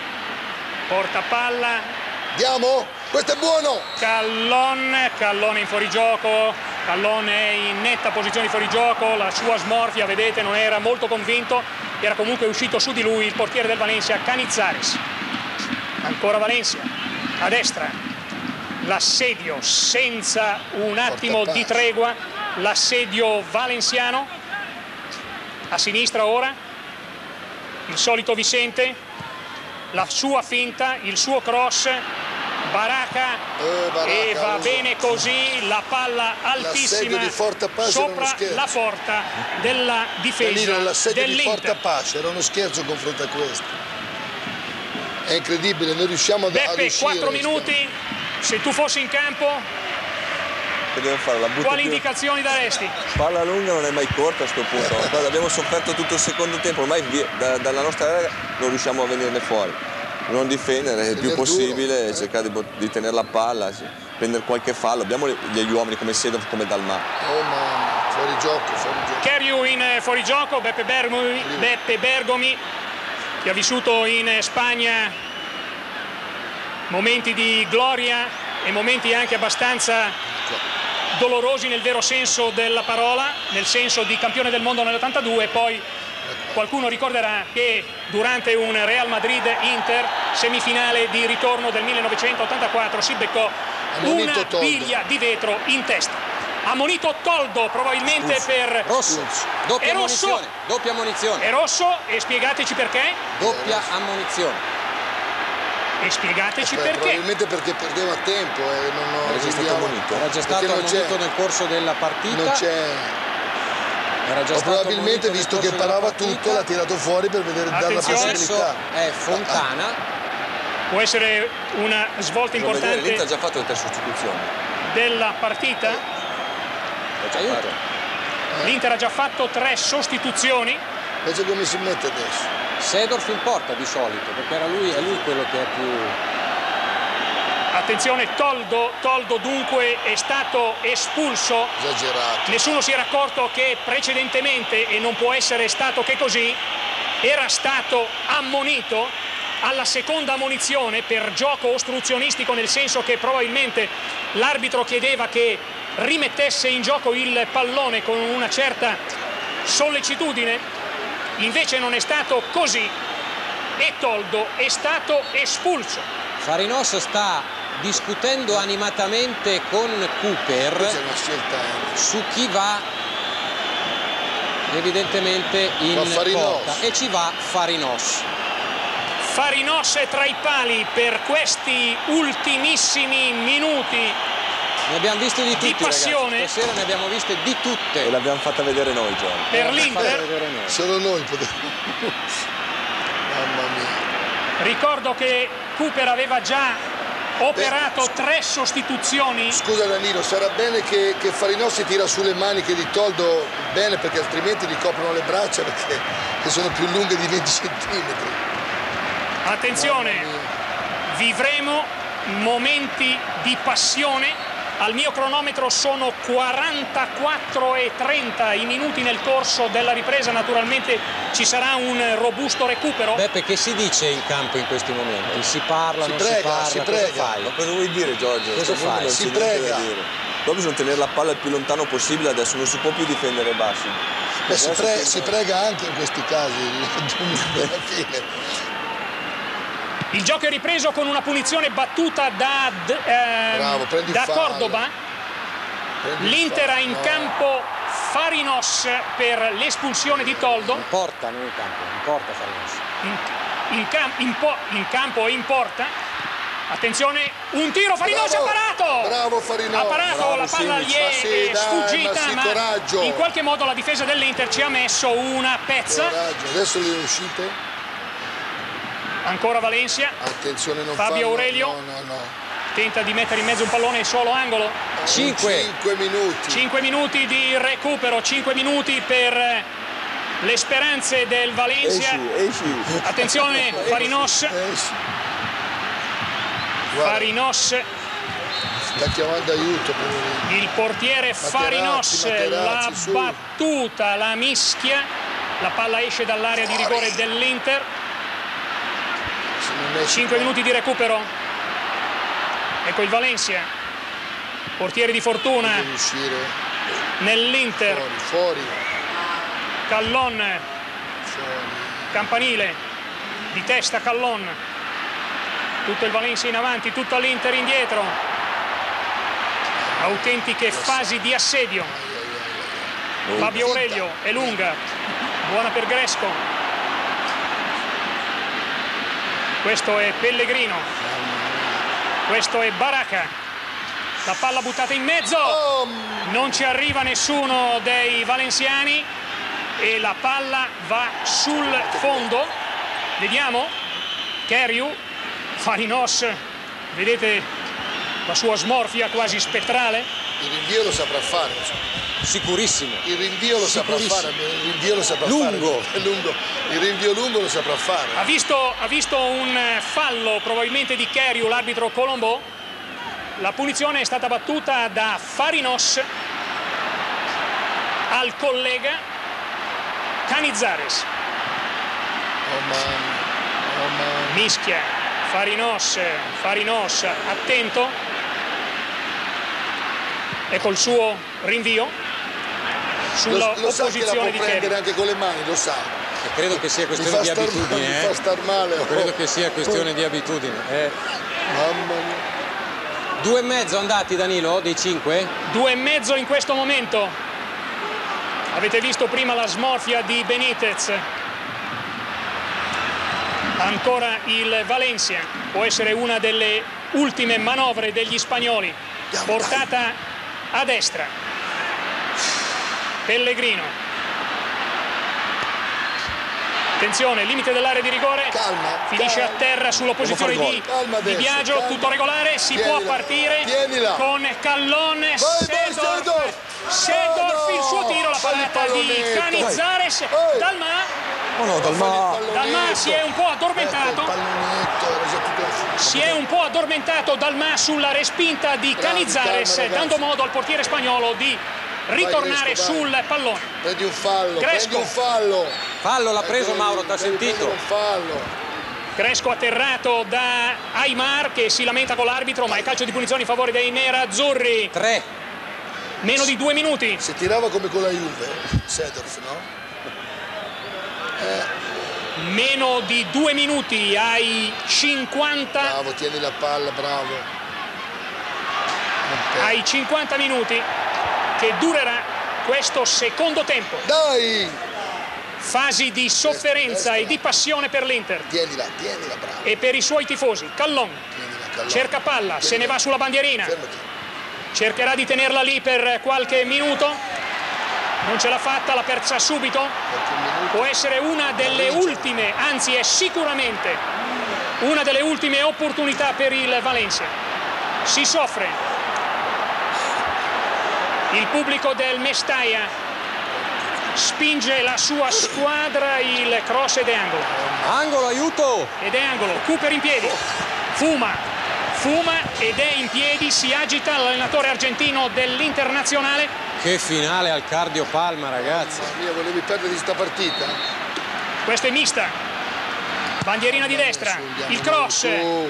andiamo, questo è buono. Callon in fuorigioco, Callon è in netta posizione di fuorigioco, la sua smorfia, vedete, non era molto convinto, era comunque uscito su di lui il portiere del Valencia, Canizares. Ancora Valencia, a destra, l'assedio senza un attimo di tregua, l'assedio valenziano. A sinistra ora, il solito Vicente, la sua finta, il suo cross, Baraja, e va bene così, la palla altissima sopra la porta della difesa l'assedio di dell'Inter. Forte Pace era uno scherzo confronto a questo. È incredibile, noi riusciamo ad Beppe, uscire. 4 minuti, se tu fossi in campo Che dobbiamo fare? La butta Quali più... indicazioni daresti? Palla lunga non è mai corta a sto punto. Guarda, abbiamo sofferto tutto il secondo tempo, ormai dalla nostra area non riusciamo a venirne fuori. Non difendere il più possibile, cercare di tenere la palla, sì. Prendere qualche fallo. Abbiamo degli uomini come Sedov, come Dalmà. Oh mamma, fuori gioco, fuori gioco. Kariu in fuorigioco, Beppe Bergomi, che ha vissuto in Spagna momenti di gloria e momenti anche abbastanza dolorosi nel vero senso della parola, nel senso di campione del mondo nell'82. Poi qualcuno ricorderà che durante un Real Madrid-Inter semifinale di ritorno del 1984 si beccò una biglia di vetro in testa. Ammonito Toldo, probabilmente per rosso. Doppia ammonizione. È rosso, e spiegateci perché. Doppia ammonizione. E spiegateci perché. Probabilmente perché perdeva tempo e non era già stato ammonito. Era già stato ammonito nel corso della partita. Non c'è. O probabilmente, visto che parava tutto, l'ha tirato fuori per vedere dalla possibilità. È Fontana. Può essere una svolta importante. L'Inter ha già fatto le 3 sostituzioni della partita. L'Inter ha già fatto 3 sostituzioni. Invece come si mette adesso? Sedorf in porta di solito, perché è lui quello che è più... Attenzione, Toldo dunque è stato espulso. Esagerato. Nessuno si era accorto che precedentemente, e non può essere stato che così, era stato ammonito alla seconda ammonizione per gioco ostruzionistico, nel senso che probabilmente l'arbitro chiedeva che rimettesse in gioco il pallone con una certa sollecitudine. Invece non è stato così e Toldo è stato espulso. Farinos sta discutendo animatamente con Cooper su chi va evidentemente in porta, e ci va Farinos. Farinos è tra i pali per questi ultimissimi minuti. Ne abbiamo viste di tutti, di passione. Ragazzi. Stasera ne abbiamo viste di tutte. E l'abbiamo fatta vedere noi, John. Per l'Inter. Solo noi potevamo. Mamma mia. Ricordo che Cooper aveva già operato 3 sostituzioni. Scusa Danilo, sarà bene che Farinos si tira sulle maniche di Toldo bene, perché altrimenti gli coprono le braccia, perché sono più lunghe di 20 centimetri. Attenzione, vivremo momenti di passione. Al mio cronometro sono 44:30 i minuti nel corso della ripresa. Naturalmente ci sarà un robusto recupero. Beppe, che si dice in campo in questi momenti? Si parla, non si parla, si cosa fai? Ma cosa vuoi dire, Giorgio? Cosa fai? Si prega. Poi bisogna tenere la palla il più lontano possibile, adesso non si può più difendere bassi. Si prega anche in questi casi, alla fine. Il gioco è ripreso con una punizione battuta da Cordoba. L'Inter ha in campo Farinos per l'espulsione di Toldo. In porta, non in campo, in porta Farinos. In campo e in porta. Attenzione, un tiro, Farinos ha parato! Bravo Farinos! Ha parato, la palla gli è sfuggita, ma coraggio. In qualche modo la difesa dell'Inter ci ha messo una pezza. Coraggio. Adesso le uscite. Ancora Valencia. Attenzione, non Fabio Aurelio. No. Tenta di mettere in mezzo un pallone solo angolo. 5 minuti. 5 minuti di recupero, 5 minuti per le speranze del Valencia. Esci. Attenzione, Farinos. Farinos. Sta chiamando aiuto. Il portiere Farinos, la battuta, la mischia. La palla esce dall'area di rigore dell'Inter. 5 minuti di recupero. Ecco il Valencia, portiere di fortuna nell'Inter. Fuori. Callon, campanile di testa Callon. Tutto il Valencia in avanti, tutto l'Inter indietro. Autentiche fasi di assedio. Fabio Aurelio è lunga, buona per Gresco. Questo è Pellegrino, questo è Baracca, la palla buttata in mezzo, non ci arriva nessuno dei valenziani e la palla va sul fondo. Vediamo, Kariu, Farinos, vedete la sua smorfia quasi spettrale, Il rinvio lo saprà fare. Sicurissimo. Il rinvio lo saprà fare. Il rinvio lo saprà lungo. fare. Lungo. Il rinvio lungo lo saprà fare. Ha visto un fallo probabilmente di Keriu, l'arbitro Colombo. La punizione è stata battuta da Farinos al collega Canizares. Mischia, Farinos attento, ecco il suo rinvio sulla lo sa che la può opposizione di prendere Keriu. Anche con le mani, lo sa. E credo che sia questione di abitudine. Mi fa star male. Credo che sia questione di abitudine. Mamma mia. 2,5 andati, Danilo, dei 5? 2,5 in questo momento. Avete visto prima la smorfia di Benitez. Ancora il Valencia, può essere una delle ultime manovre degli spagnoli. Portata a destra. Pellegrino. Attenzione, limite dell'area di rigore. Calma. Finisce a terra sull'opposizione di Biagio. calma. Tutto regolare, si può partire con Callon. Sedorf, il suo tiro, la parata di Canizares. Dalma si è un po' addormentato. Si è un po' addormentato Dalma sulla respinta di Canizares, dando modo al portiere spagnolo di ritornare sul pallone. Prendi un fallo, prendi un fallo. Fallo l'ha preso Mauro, t'ha sentito? Un fallo. Cresco atterrato da Aimar che si lamenta con l'arbitro, ma è calcio di punizione in favore dei nerazzurri. 3. Meno di 2 minuti. Si tirava come con la Juve, Sedorf, no? Meno di 2 minuti ai 50. Bravo, tieni la palla, bravo. Ai 50 minuti che durerà questo secondo tempo. Dai! Fasi di sofferenza e di passione per l'Inter. Tienila, bravo. E per i suoi tifosi. Callon cerca palla, se ne va sulla bandierina. Fermati. Cercherà di tenerla lì per qualche minuto. Non ce l'ha fatta, l'ha persa subito. Può essere una delle ultime, anzi è sicuramente una delle ultime opportunità per il Valencia. Si soffre. Il pubblico del Mestalla spinge la sua squadra, il cross ed è angolo. Angolo, aiuto! Ed è angolo, Cooper in piedi, fuma ed è in piedi, si agita l'allenatore argentino dell'Internazionale. Che finale al Cardio Palma, ragazzi. Mamma mia, volevi perdere questa partita? Questa è mista, bandierina di destra, il cross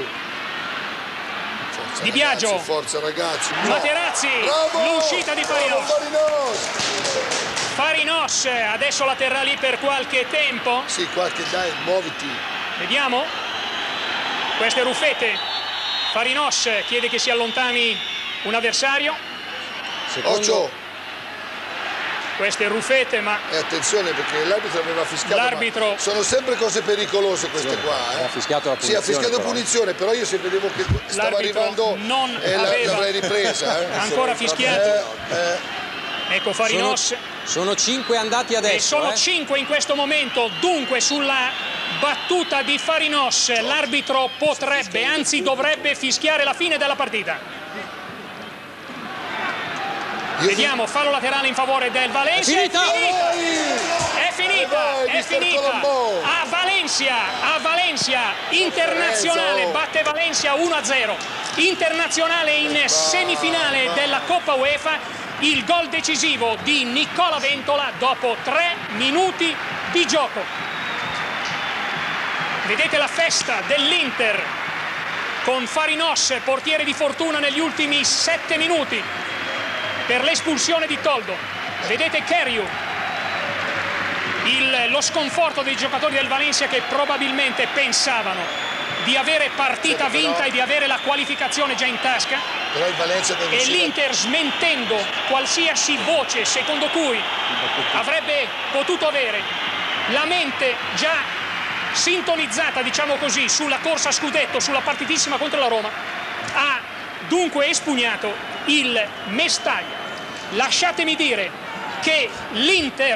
di Biagio. Forza ragazzi. Materazzi, l'uscita di Farinos, adesso la terrà lì per qualche tempo. Sì, dai, muoviti. Vediamo. Queste ruffette. Farinos chiede che si allontani un avversario. Occhio. Queste ruffette, ma attenzione perché l'arbitro aveva fischiato. L'arbitro. Sono sempre cose pericolose queste qua. Ha fischiato la punizione. Sì, ha fischiato punizione, però io se vedevo che stava arrivando non aveva l'avrei ripresa. Ancora fischiato. Ecco Farinos. Sono 5 andati adesso. E sono 5 in questo momento, dunque sulla battuta di Farinos l'arbitro potrebbe, anzi dovrebbe fischiare la fine della partita. Vediamo, fallo laterale in favore del Valencia. È finita. A Valencia, Internazionale batte Valencia 1-0. Internazionale in semifinale della Coppa UEFA. Il gol decisivo di Nicola Ventola dopo 3 minuti di gioco. Vedete la festa dell'Inter con Farinos, portiere di fortuna negli ultimi 7 minuti per l'espulsione di Toldo. Vedete Keriu, lo sconforto dei giocatori del Valencia che probabilmente pensavano di avere partita vinta e di avere la qualificazione già in tasca, però il Valencia deve e l'Inter smentendo qualsiasi voce secondo cui avrebbe potuto avere la mente già sintonizzata, diciamo così, sulla corsa a scudetto, sulla partitissima contro la Roma, ha dunque espugnato il Mestalla. Lasciatemi dire che l'Inter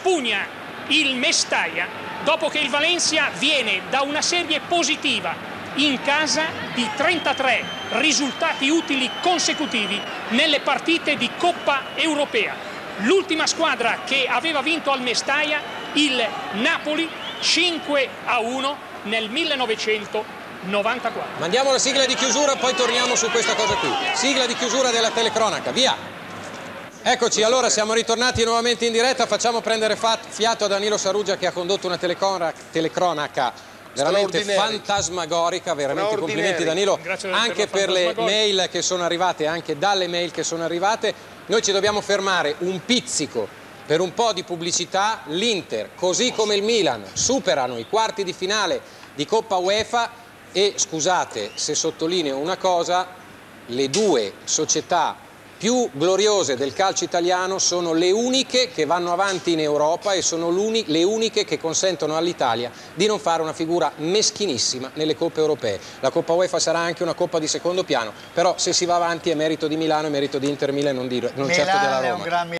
espugna il Mestalla dopo che il Valencia viene da una serie positiva in casa di 33 risultati utili consecutivi nelle partite di Coppa Europea. L'ultima squadra che aveva vinto al Mestalla, il Napoli, 5-1 nel 1994. Mandiamo la sigla di chiusura, poi torniamo su questa cosa qui. Sigla di chiusura della telecronaca, via! Eccoci, allora siamo ritornati nuovamente in diretta, facciamo prendere fiato a Danilo Saruggia che ha condotto una telecronaca veramente fantasmagorica, veramente complimenti Danilo, anche per le mail che sono arrivate, anche dalle mail che sono arrivate. Noi ci dobbiamo fermare un pizzico per un po' di pubblicità. L'Inter, così come il Milan, superano i quarti di finale di Coppa UEFA e, scusate se sottolineo una cosa, le due società più gloriose del calcio italiano sono le uniche che vanno avanti in Europa e sono le uniche che consentono all'Italia di non fare una figura meschinissima nelle coppe europee. La Coppa UEFA sarà anche una coppa di secondo piano, però se si va avanti è merito di Milano, è merito di Inter Milan, non certo della Roma.